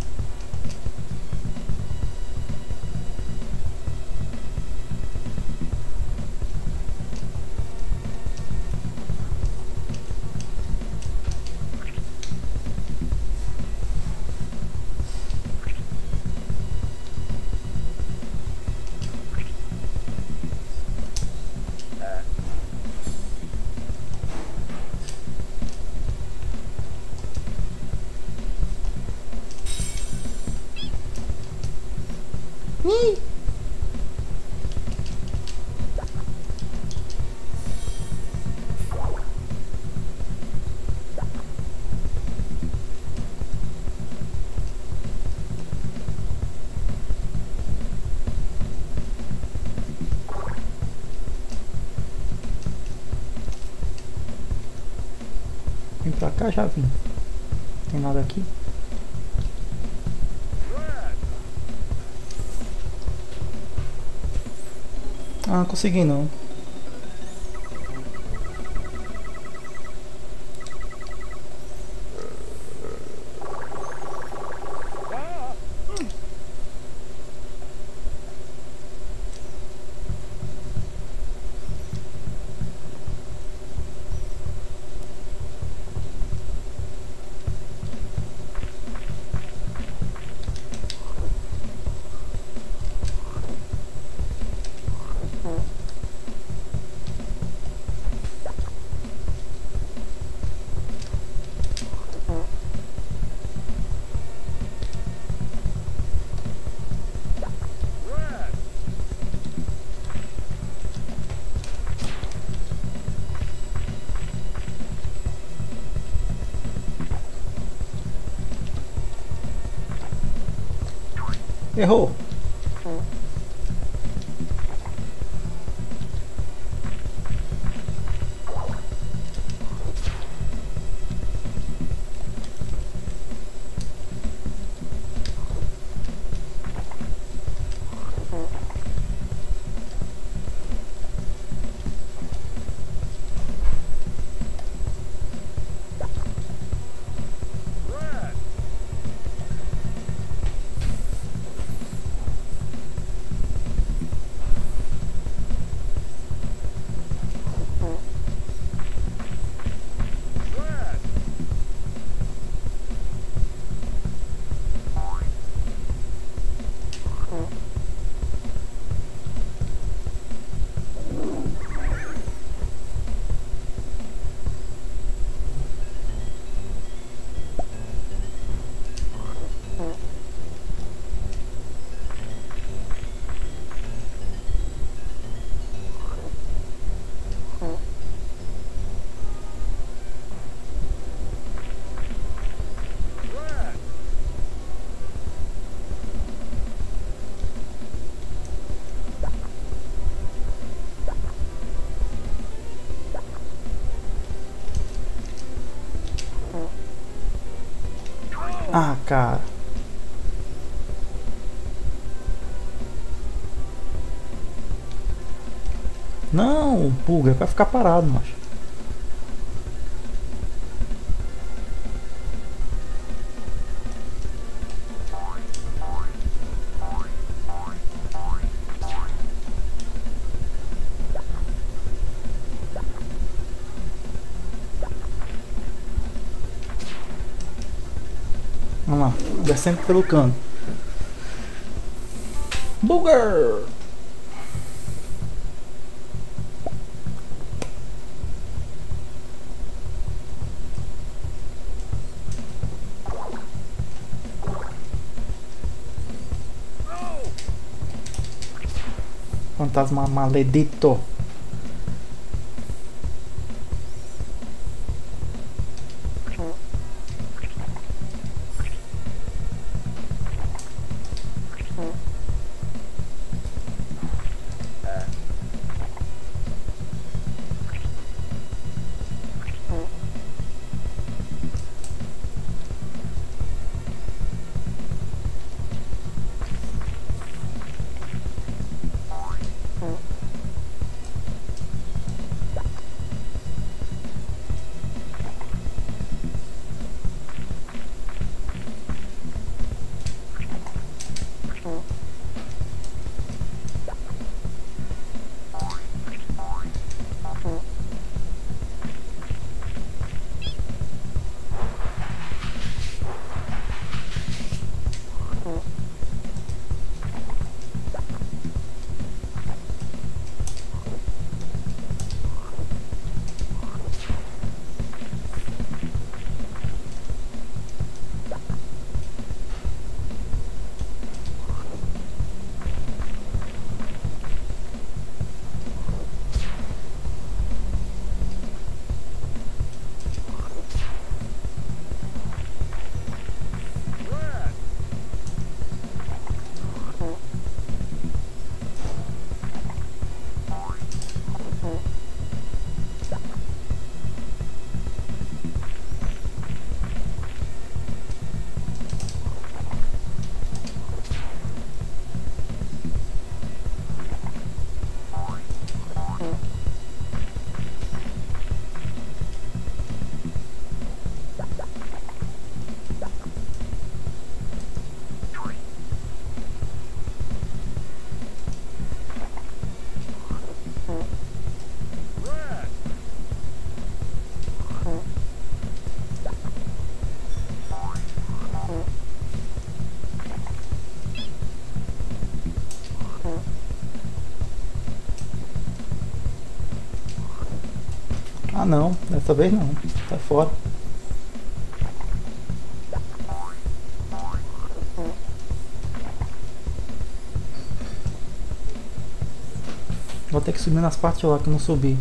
Vim pra cá, já vim. Tem nada aqui. Ah, não consegui não. Errou! Ah, cara. Não, pulga, vai ficar parado, macho. Vamos lá, descendo pelo cano. Booger! Fantasma maledito. Ah não, dessa vez não. Tá fora. Vou ter que subir nas partes lá que eu não subi.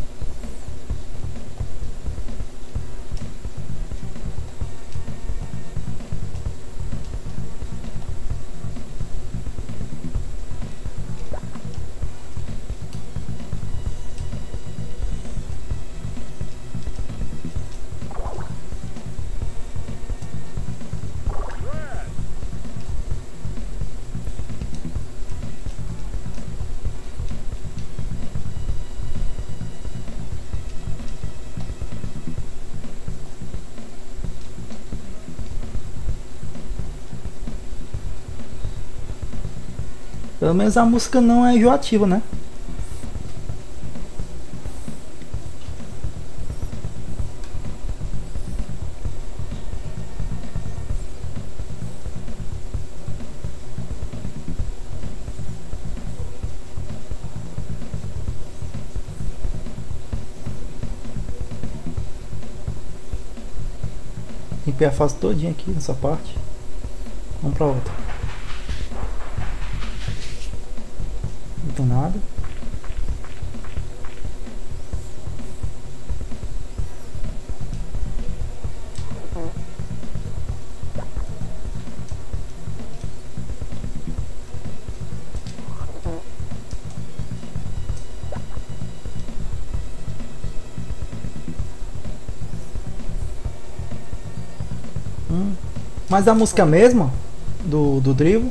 Pelo menos a música não é enjoativa, né? Limpei a fase todinha aqui nessa parte. Vamos pra outra. Não tem nada. Mas a música mesma do Drivo.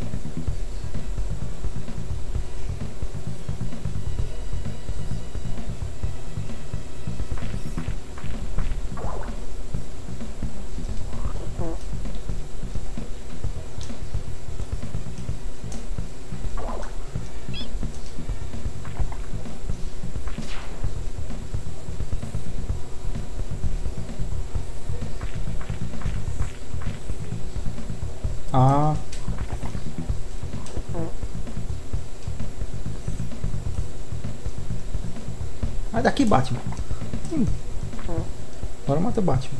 Ah. Sai daqui, Batman. Bora matar o Batman.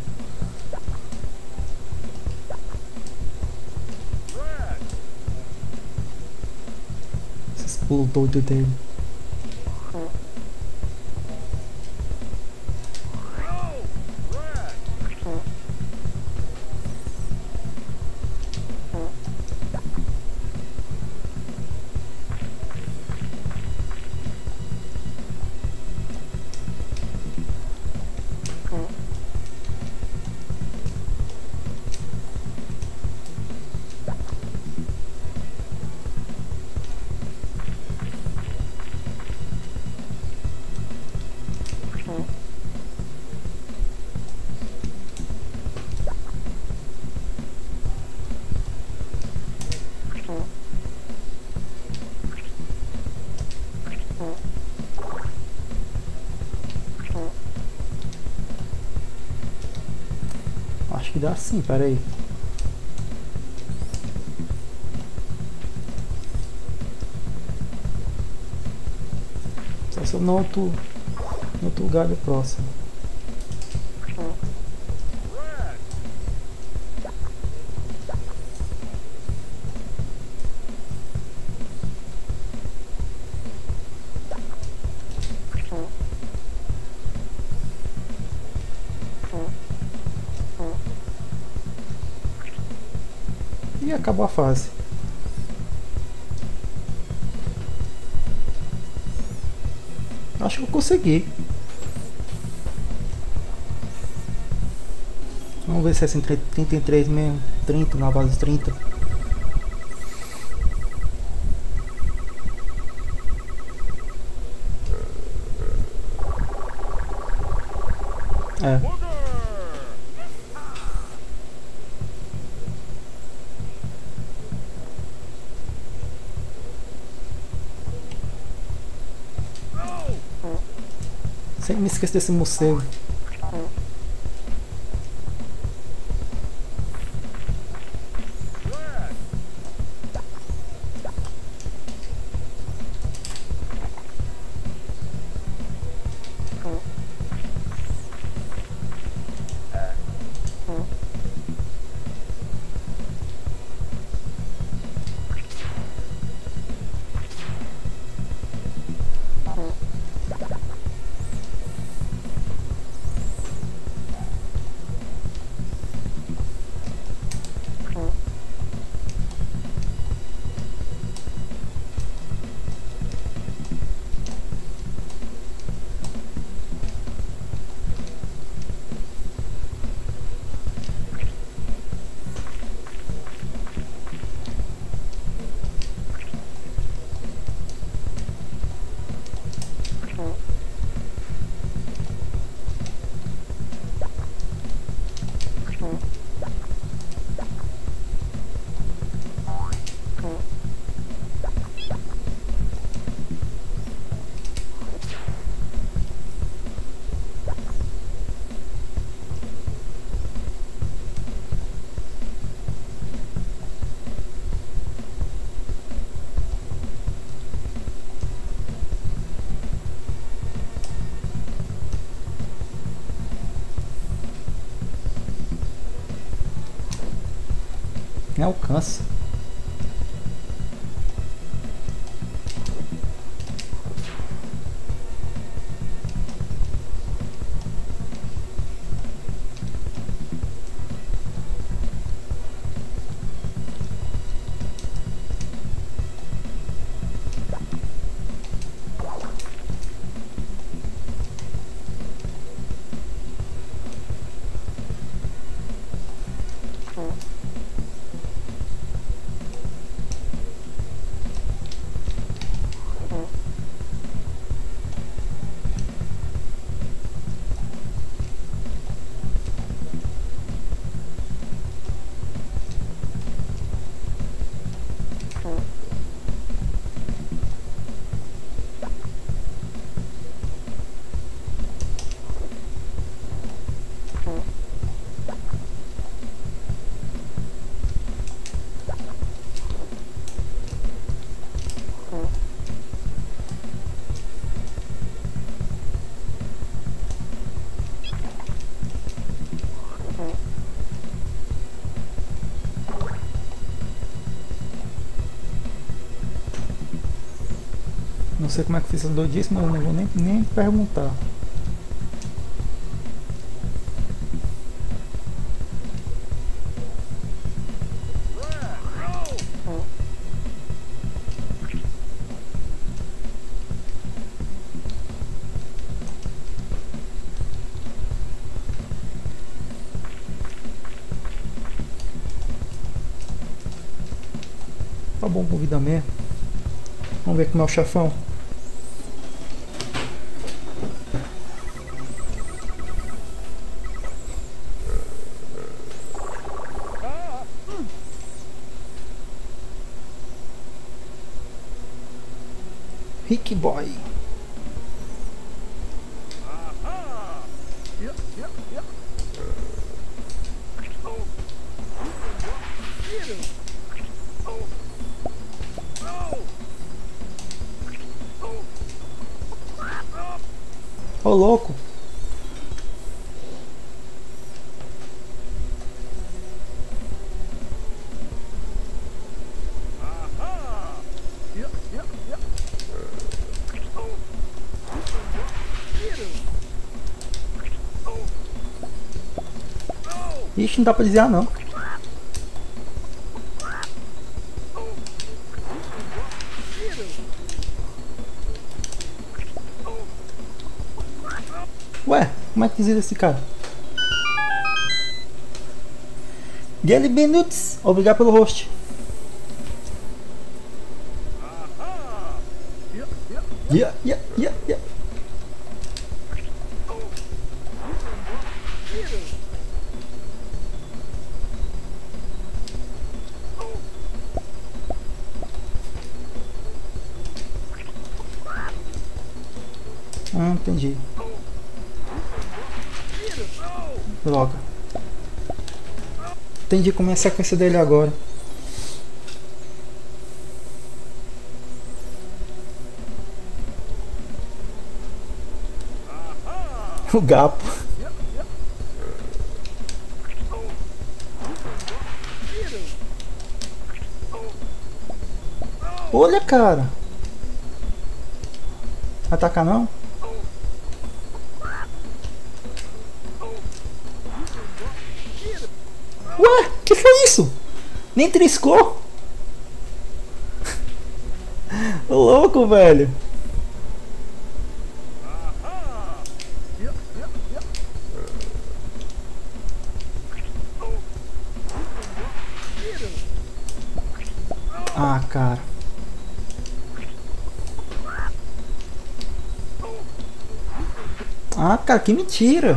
Esses pulos doidos dele. Acho que dá sim, pera aí. Só se eu não outro galho próximo. E acabou a fase. Acho que eu consegui. Vamos ver se é assim, 33 mesmo. 30 na base 30. É. Sempre me esqueço desse morcego. Nem alcança. Não sei como é que fiz essas doidices, mas eu não vou nem perguntar. Tá bom com vida mesmo. Vamos ver como é o chefão. Rick Boy. Ô louco. Ixi, não dá pra desviar não. Ué, como é que desvia esse cara? Jelly Benuts, obrigado pelo host. Yeah. Entendi. Droga. Entendi como é a sequência dele agora. O gapo. Olha, cara. Vai atacar não? Ué, que foi isso? Nem triscou? Louco, velho. Ah, cara. Ah, cara, que mentira.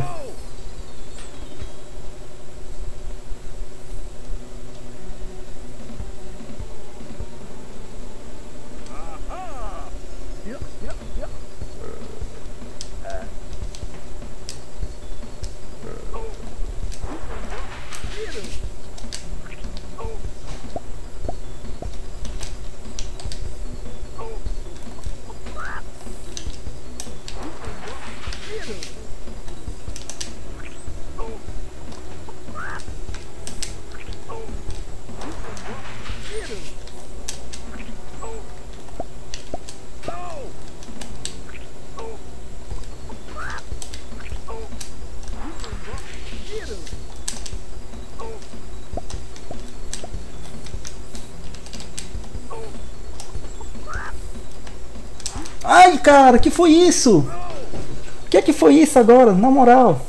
Ai, cara, que foi isso? O que é que foi isso agora? Na moral.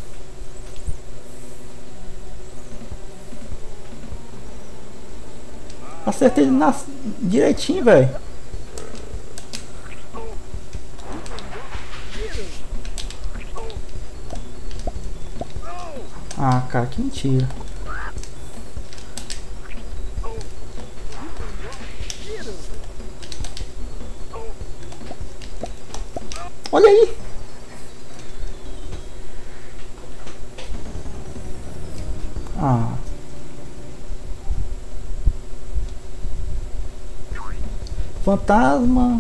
Acertei ele direitinho, velho. Ah, cara, que mentira. Olha aí. Ah. Fantasma.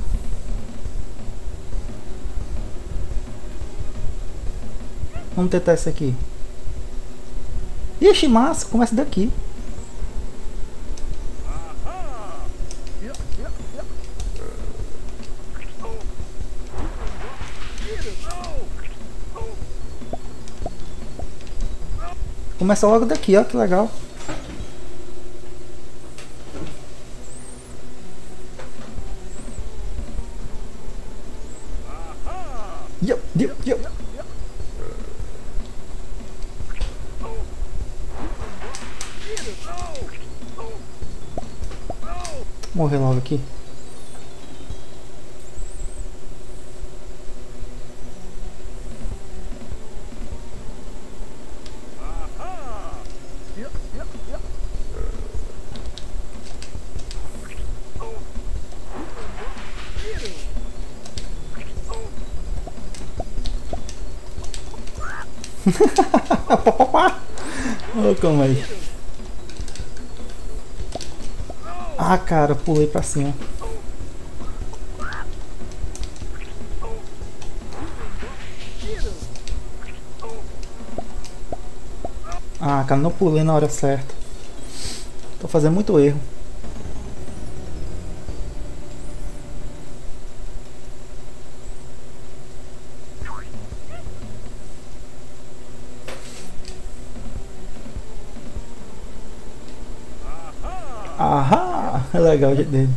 Vamos tentar esse aqui. Ixi, massa, começa daqui. Começa logo daqui, ó, que legal. Yo. Morrer logo aqui. Oh, calma aí. Ah, cara, pulei pra cima. Ah, cara, não pulei na hora certa. Tô fazendo muito erro. Ahá! É legal o jeito dele.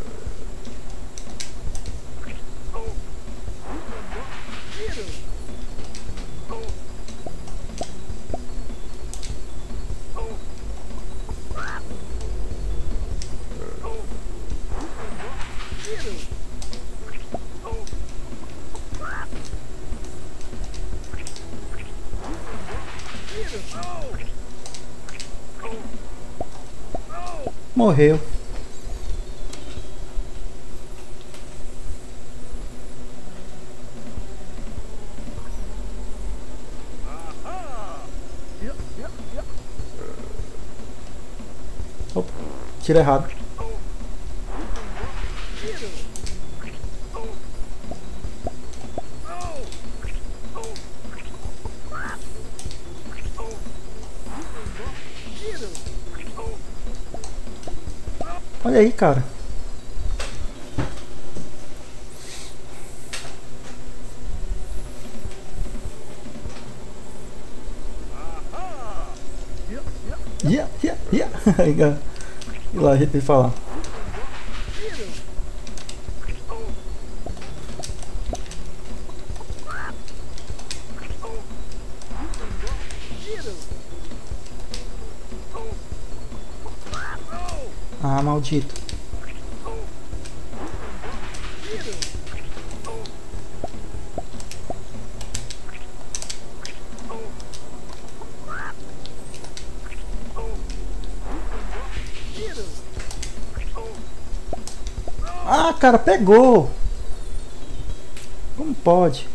Morreu. Opa, tiro errado. Olha aí, cara. Yeah. E lá a gente tem que falar. Ah, maldito. Ah, cara, pegou. Como pode?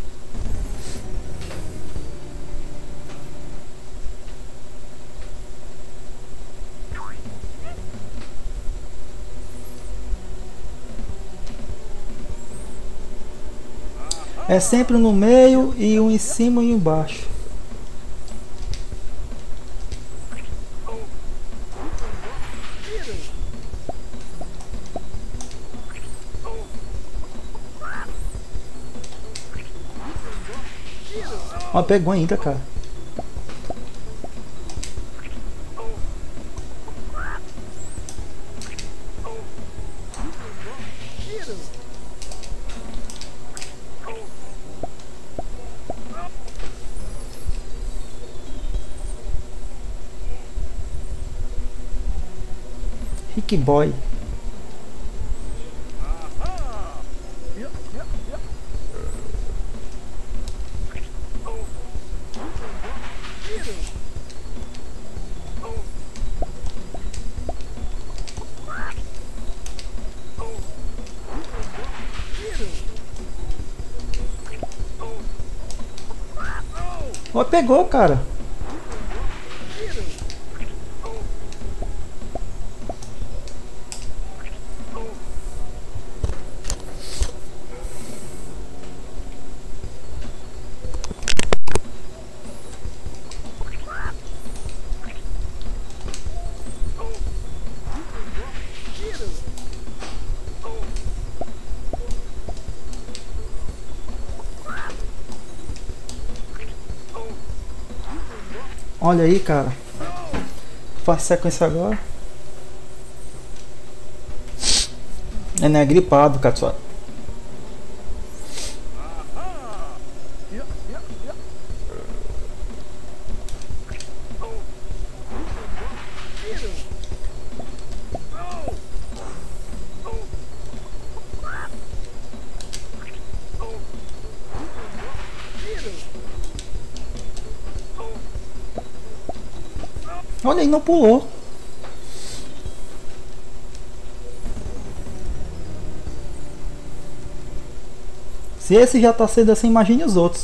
É sempre no meio e um em cima e um embaixo. Ó, pegou ainda, cara. Rick Boy. Ó, pegou, cara. Olha aí, cara. parte de sequência agora. Ele é gripado, Katsuara. Olha, ele não pulou. Se esse já tá sendo assim, imagine os outros.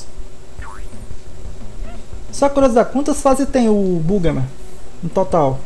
Só curiosidade, quantas fases tem o Boogerman no total?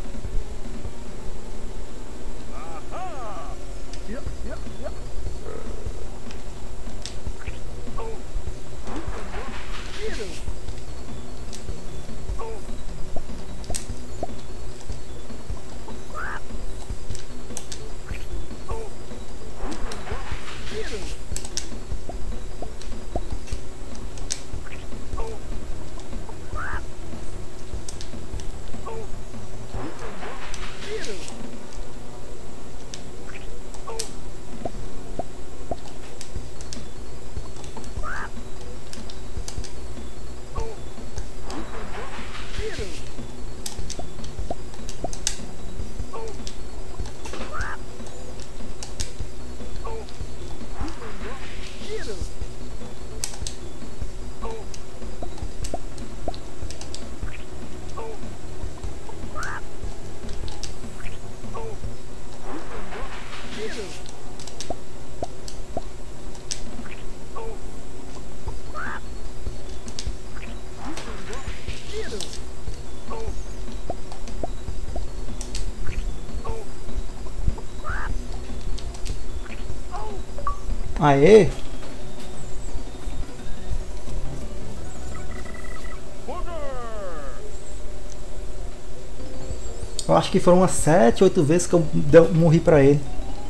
Aê! Eu acho que foram umas 7, 8 vezes que eu morri pra ele.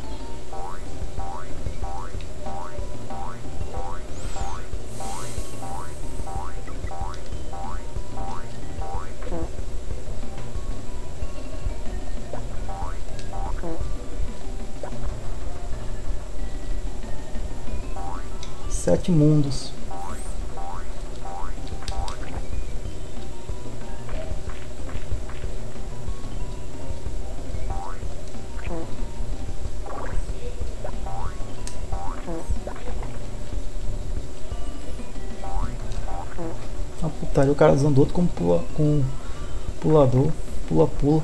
Sete mundos. A putaria, o cara usando outro como com pulador. Pula.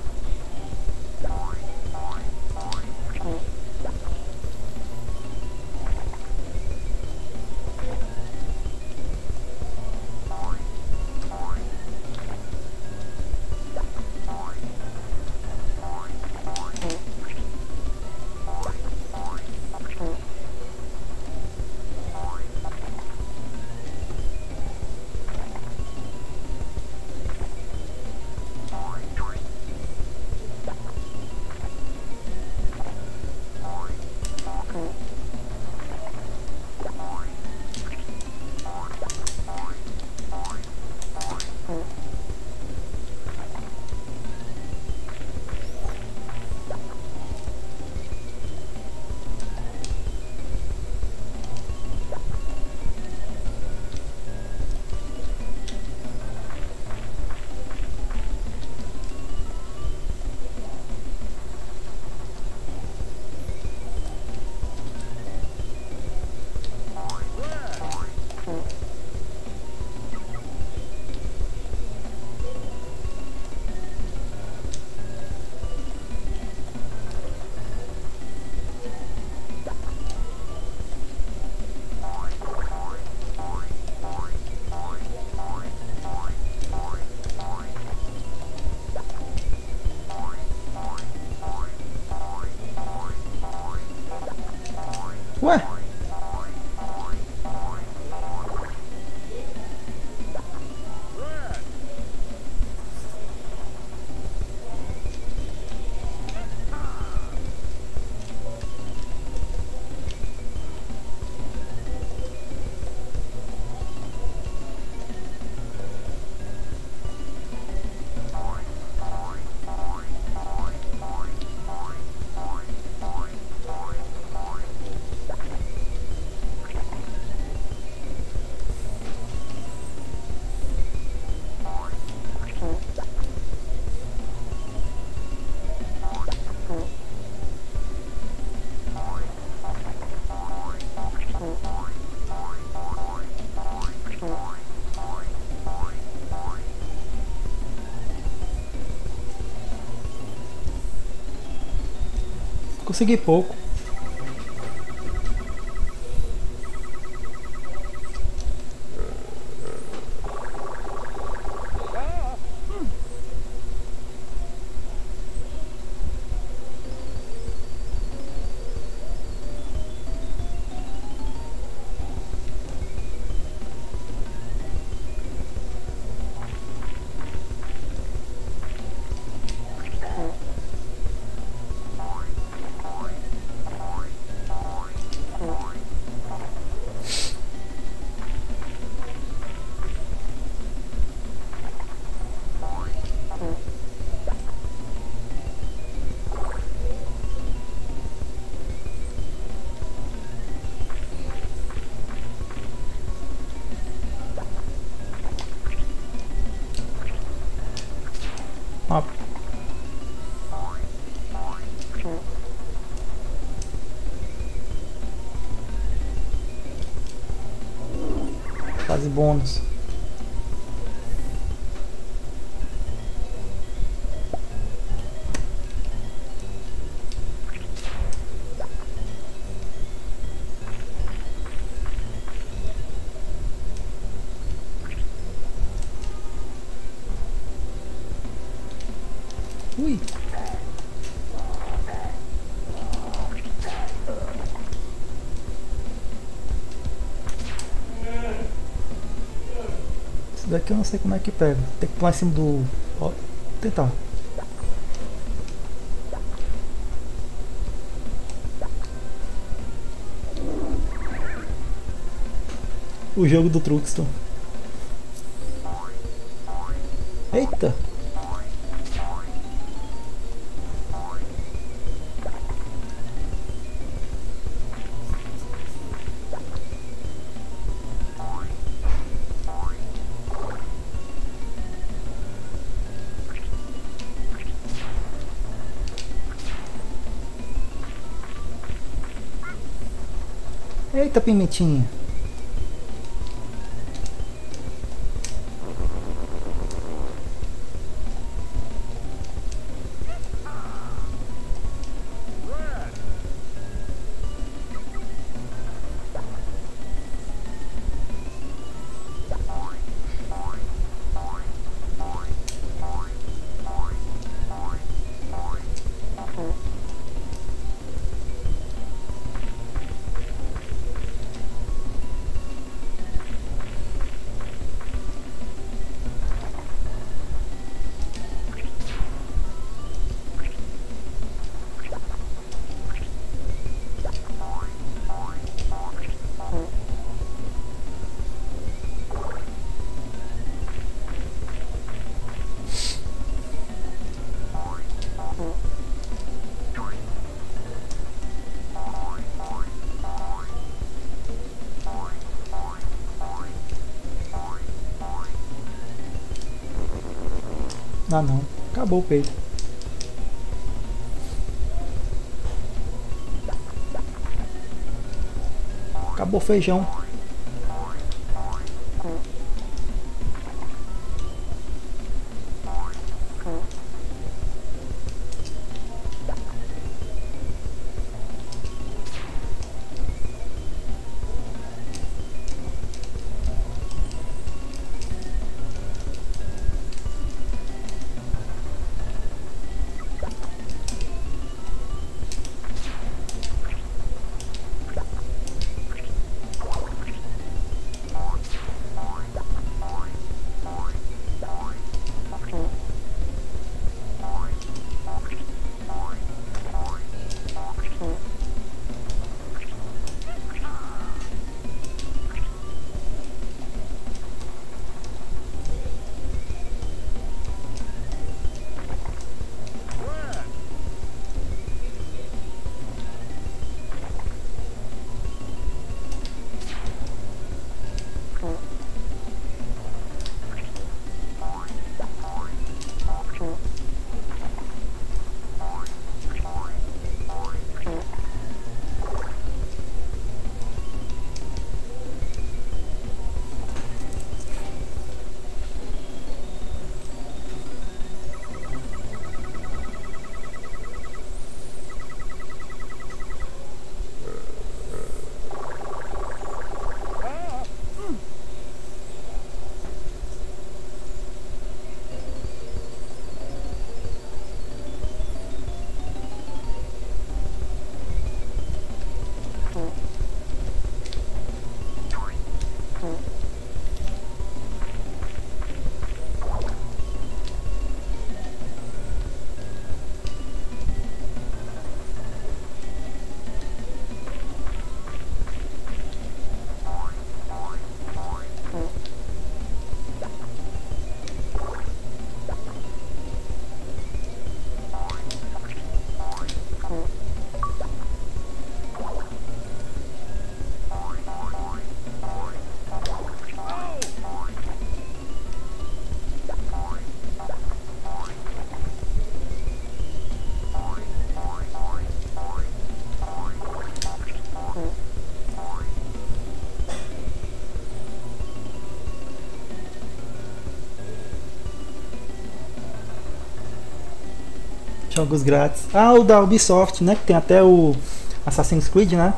Ué? Consegui pouco. Ó. Fase bônus. Ui. Isso daqui eu não sei como é que pega. Tem que pular em cima do... Ó, tentar. O jogo do Truxton. Eita! Eita, pimentinha. Ah não, acabou o peito. Acabou o feijão. Jogos grátis. Ah, o da Ubisoft, né? Que tem até o Assassin's Creed, né?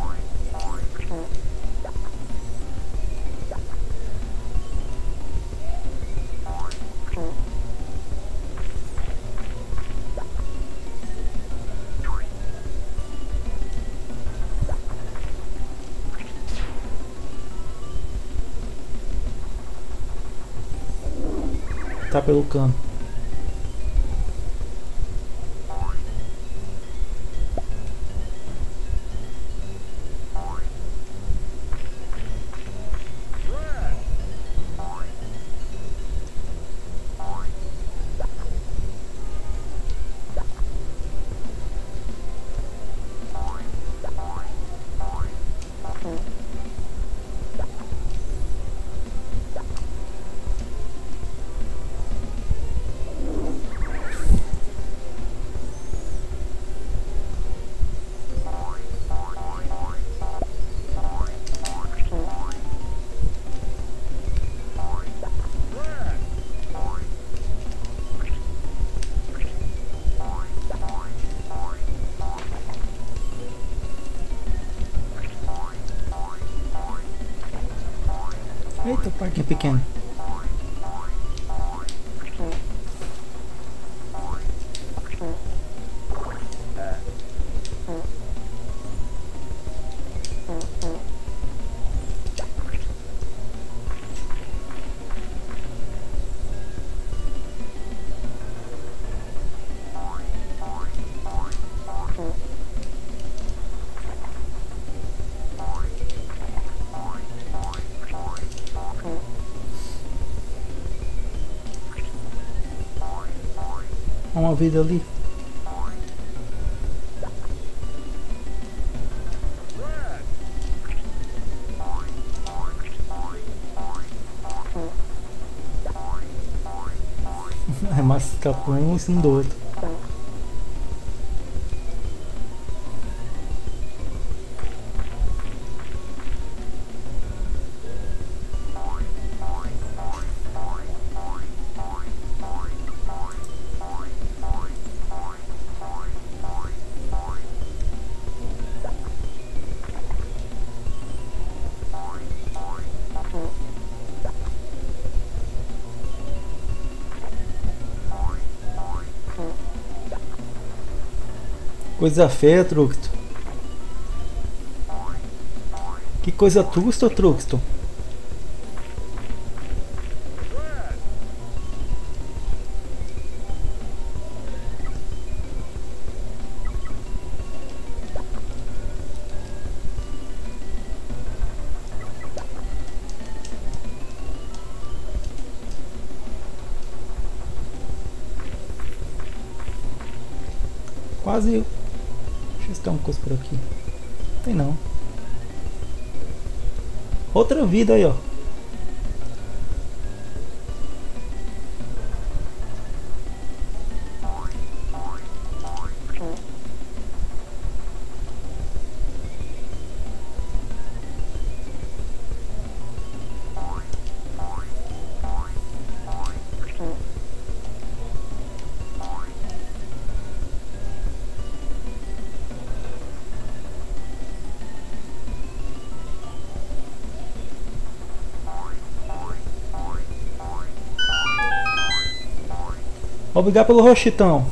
Tá pelo cano. Eita, parquinho pequeno. Uma vida ali. É mais escapou um em cima do outro. Coisa feia, Truxton. Que coisa tusta, Truxton. Quase. Deixa eu ver se tem uma coisa por aqui. Tem não. Outra vida aí, ó. Obrigado pelo rochitão.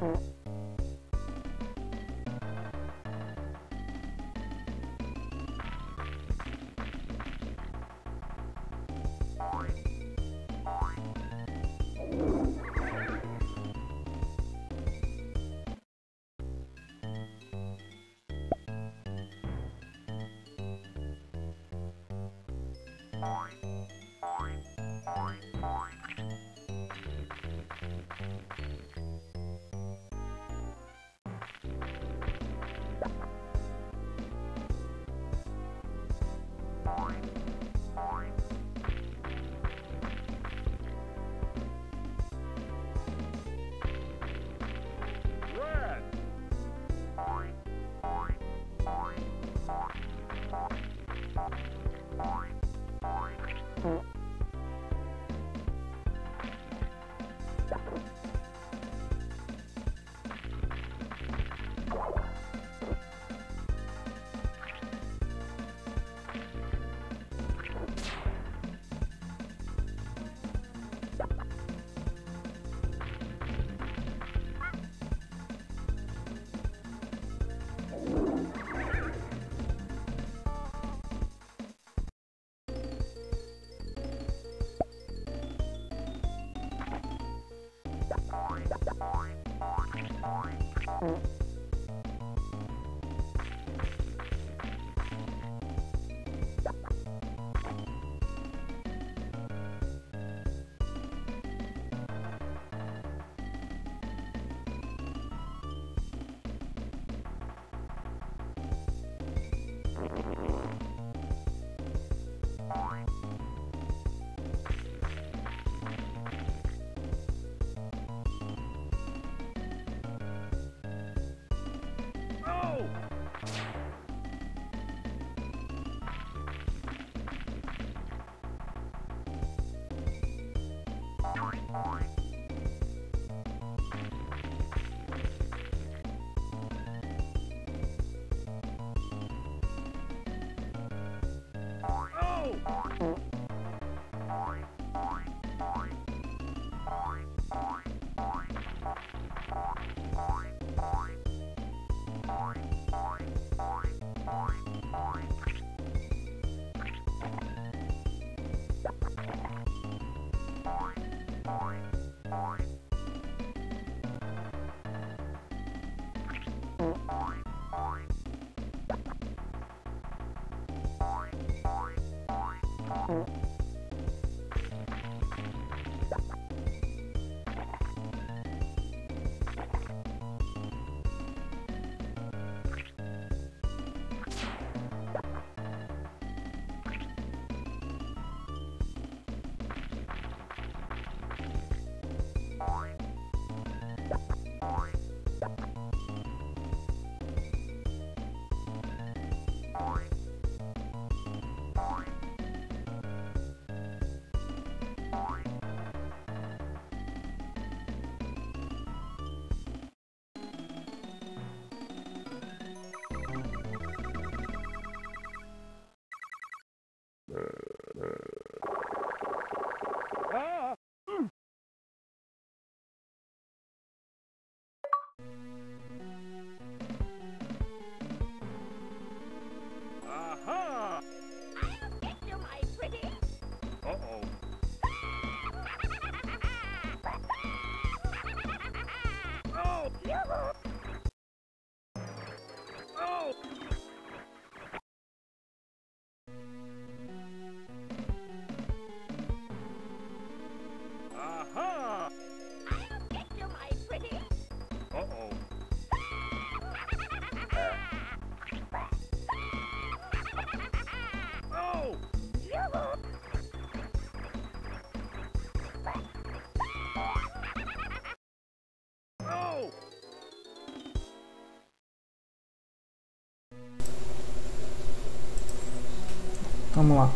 Vamos lá.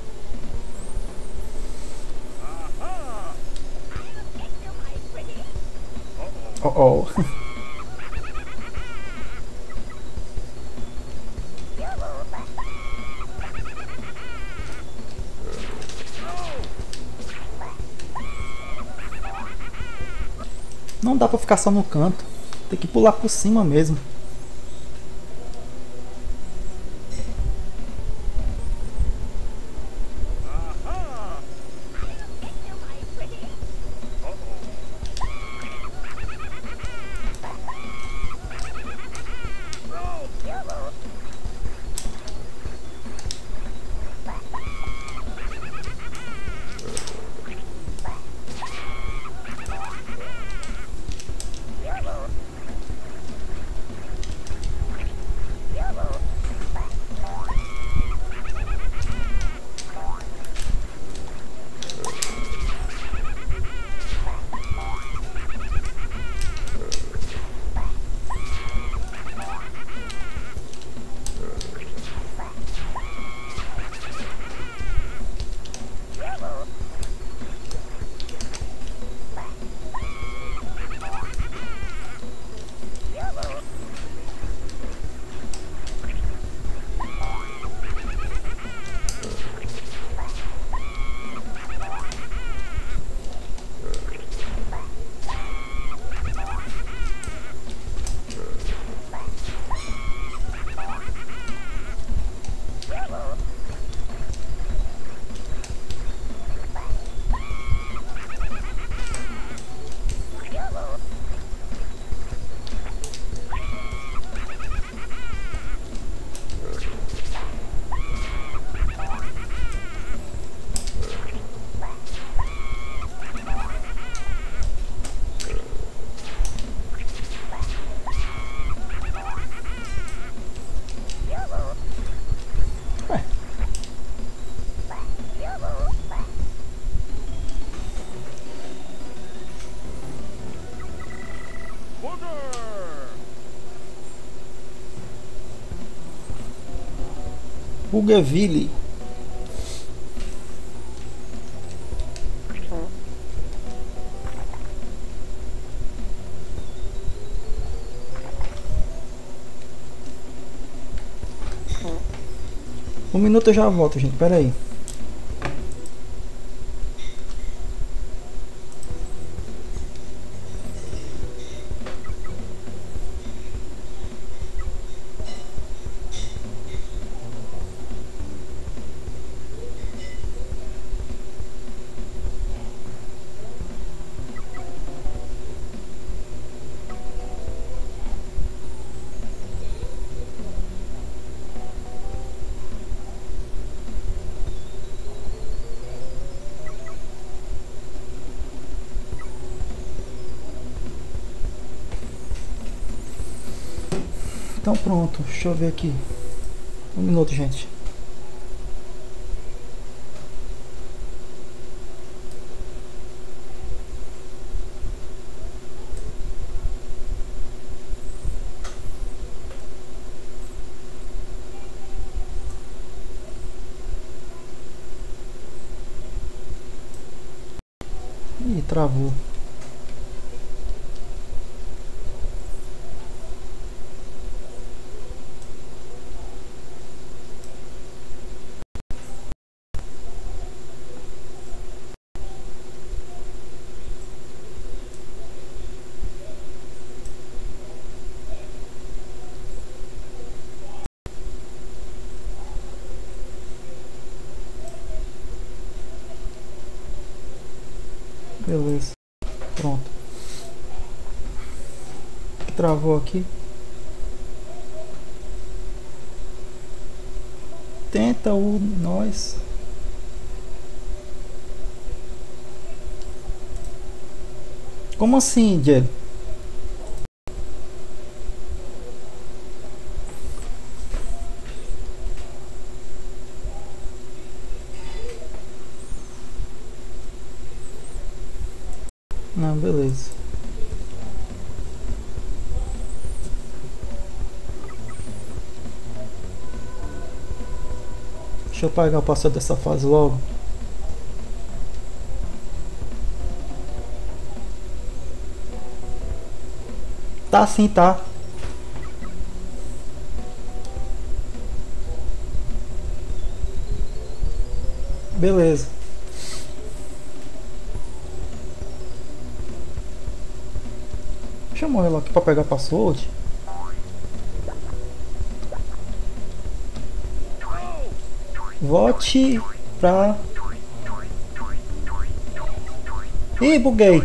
Oh oh. Não dá pra ficar só no canto. Tem que pular por cima mesmo. Bugeville. Um minuto eu já volto, gente. Pera aí. Então pronto, deixa eu ver aqui. Um minuto, gente. Ih, travou. Beleza. Pronto. Travou aqui. Tenta o nós. Como assim, Jed? Não, beleza. Deixa eu pagar o passado dessa fase logo. Tá sim, tá. Beleza. Deixa eu morrer lá aqui pra pegar password. Volte pra... Ih, buguei.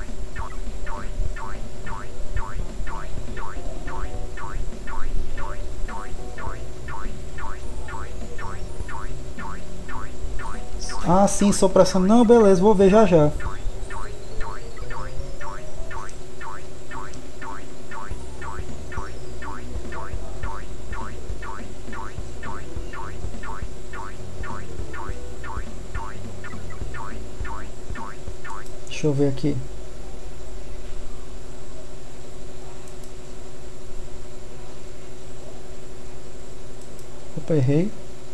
Ah, sim, sou pressão. Não, beleza, vou ver já já. Deixa eu ver aqui. Opa, errei.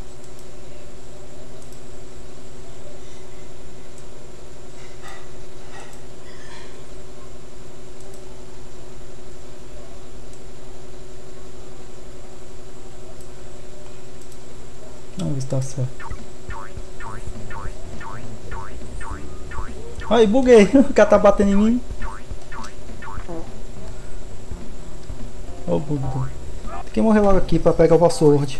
Vamos ver se tá certo. Ai, buguei. O cara tá batendo em mim. Ó o bug. Tem que morrer logo aqui pra pegar o password.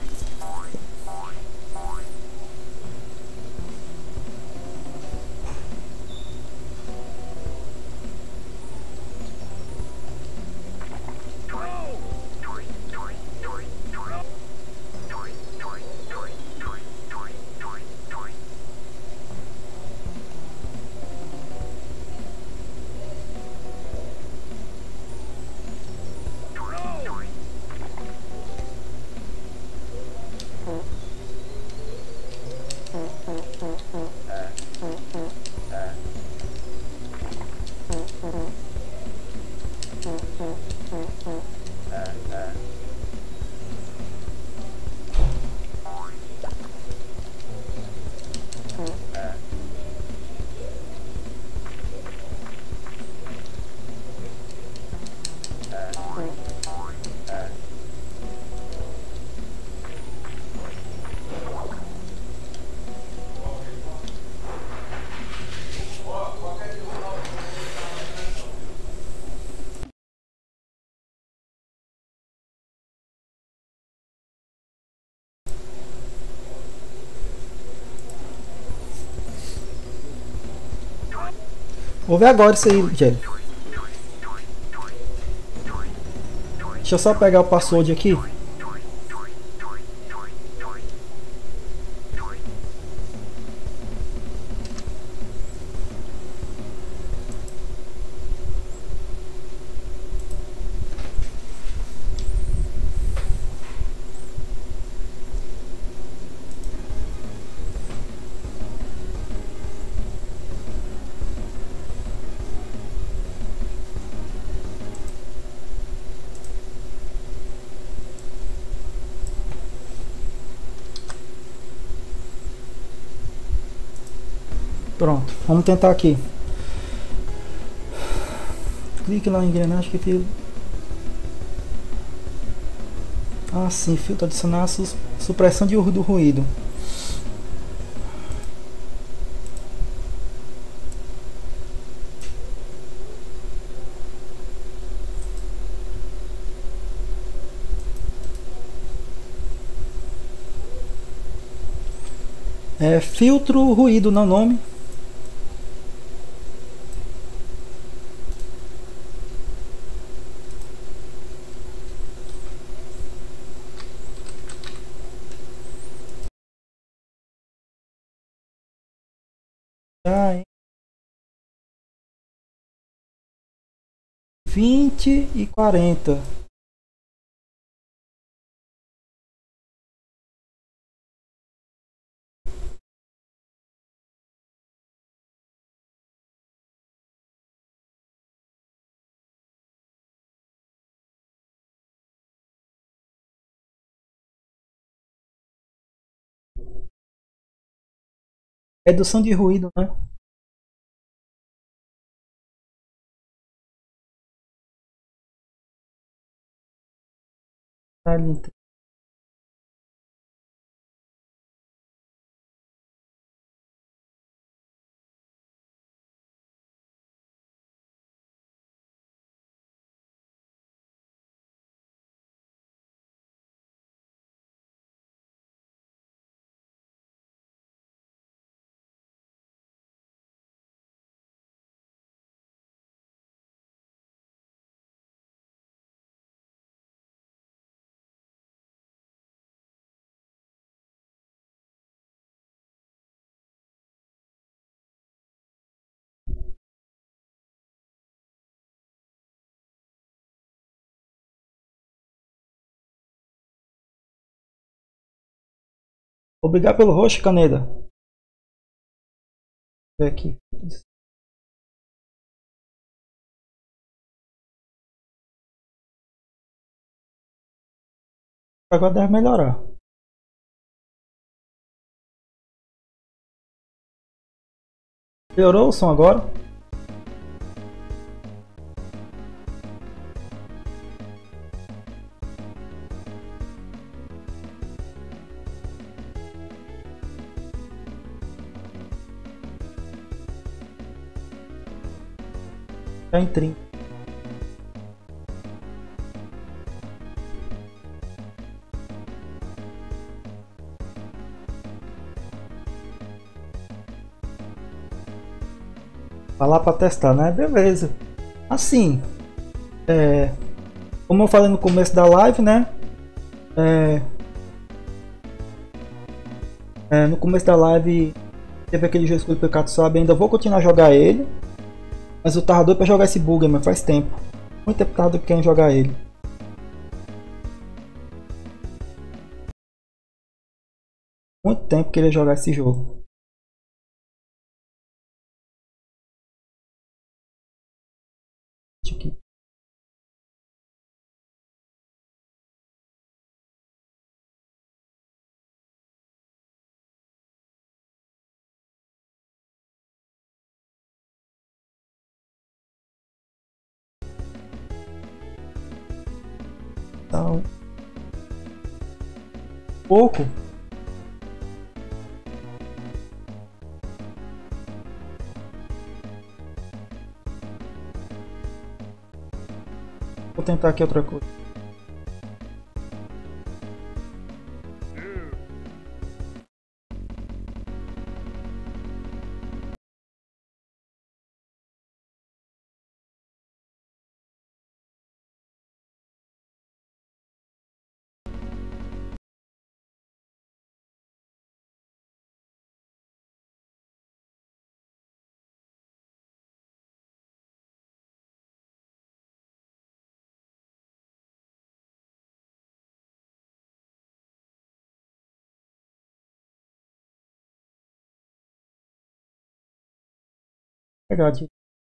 Vou ver agora isso aí, Jelly. Deixa eu só pegar o password aqui. Pronto, vamos tentar aqui. Clique lá em engrenagem que filtro. Ah, sim, filtro adicionar supressão do ruído. É filtro ruído, não nome. Ah, 20 e 40. Redução de ruído, né? Tá ali. Obrigado pelo host, Caneda. Vou ver aqui. Agora deve melhorar. Melhorou o som agora? Tá em 30. Vai lá para testar, né? Beleza. Assim, como eu falei no começo da live, né? No começo da live teve aquele jogo que o Pecado Sabe, ainda vou continuar a jogar ele. Mas eu tava doido pra jogar esse bug, mas faz tempo. Muito tempo que eu tava doido querendo jogar ele. Muito tempo que eu queria jogar esse jogo. Aqui. Então, pouco. Vou tentar aqui outra coisa. Pegar aqui.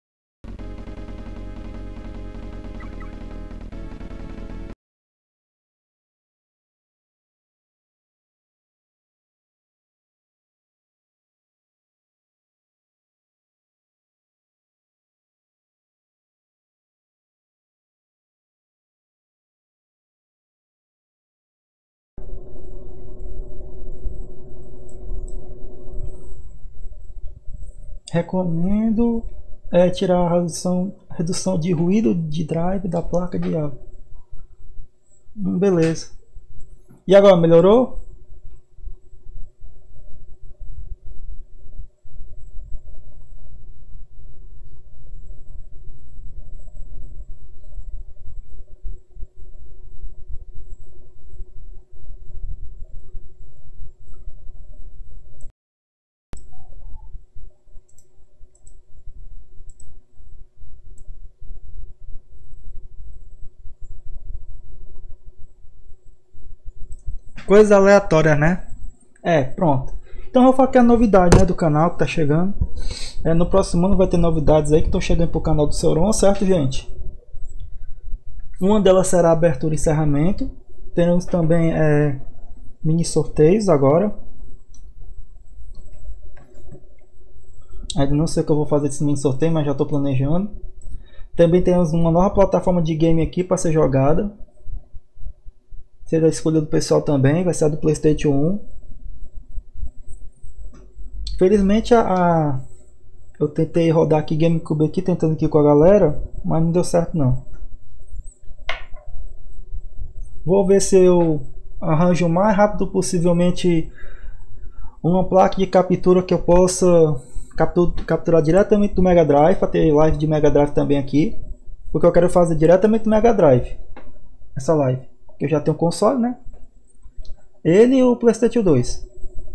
Recomendo tirar a redução de ruído de drive da placa de áudio. Beleza. E agora, melhorou? Coisas aleatórias, né? Pronto. Então eu vou falar que é a novidade, né, do canal que tá chegando. No próximo ano vai ter novidades aí que estão chegando pro canal do Sauron, certo, gente? Uma delas será abertura e encerramento. Teremos também mini sorteios agora. Ainda não sei o que eu vou fazer desse mini sorteio, mas já estou planejando. Também temos uma nova plataforma de game aqui para ser jogada. Será a escolha do pessoal também, vai ser a do PlayStation 1. Felizmente eu tentei rodar aqui GameCube aqui, tentando aqui com a galera, mas não deu certo não. Vou ver se eu arranjo o mais rápido possivelmente uma placa de captura que eu possa capturar diretamente do Mega Drive, para ter live de Mega Drive também aqui, porque eu quero fazer diretamente do Mega Drive essa live, que eu já tenho um console, né? Ele e o PlayStation 2.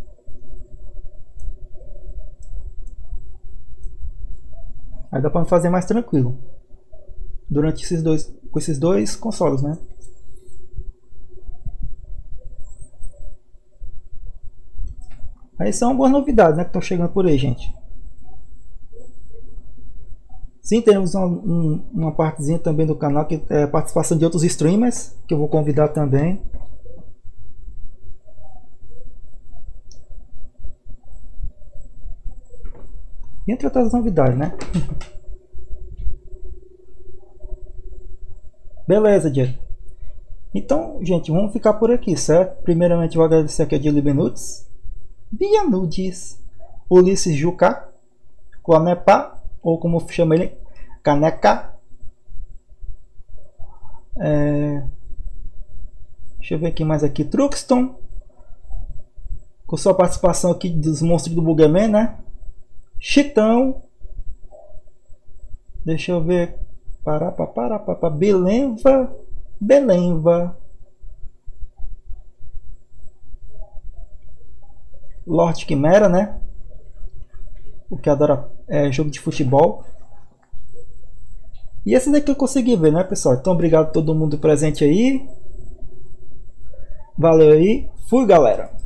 Aí dá para fazer mais tranquilo durante com esses dois consoles, né? Aí são boas novidades, né, que estão chegando por aí, gente. Sim, temos uma partezinha também do canal que é a participação de outros streamers, que eu vou convidar também. E entre outras novidades, né? Beleza, Diego. Então, gente, vamos ficar por aqui, certo? Primeiramente, vou agradecer aqui a Dilly Benudes, Bianudes, Ulisses Juca, Clonepa, ou como chama ele, Caneca. Deixa eu ver aqui mais aqui, Truxton, com sua participação aqui dos monstros do Bugman, né? Chitão. Deixa eu ver. Belenva. Lord Quimera, né? O que adora jogo de futebol. E esse daqui eu consegui ver, né, pessoal? Então, obrigado a todo mundo presente aí. Valeu aí. Fui, galera.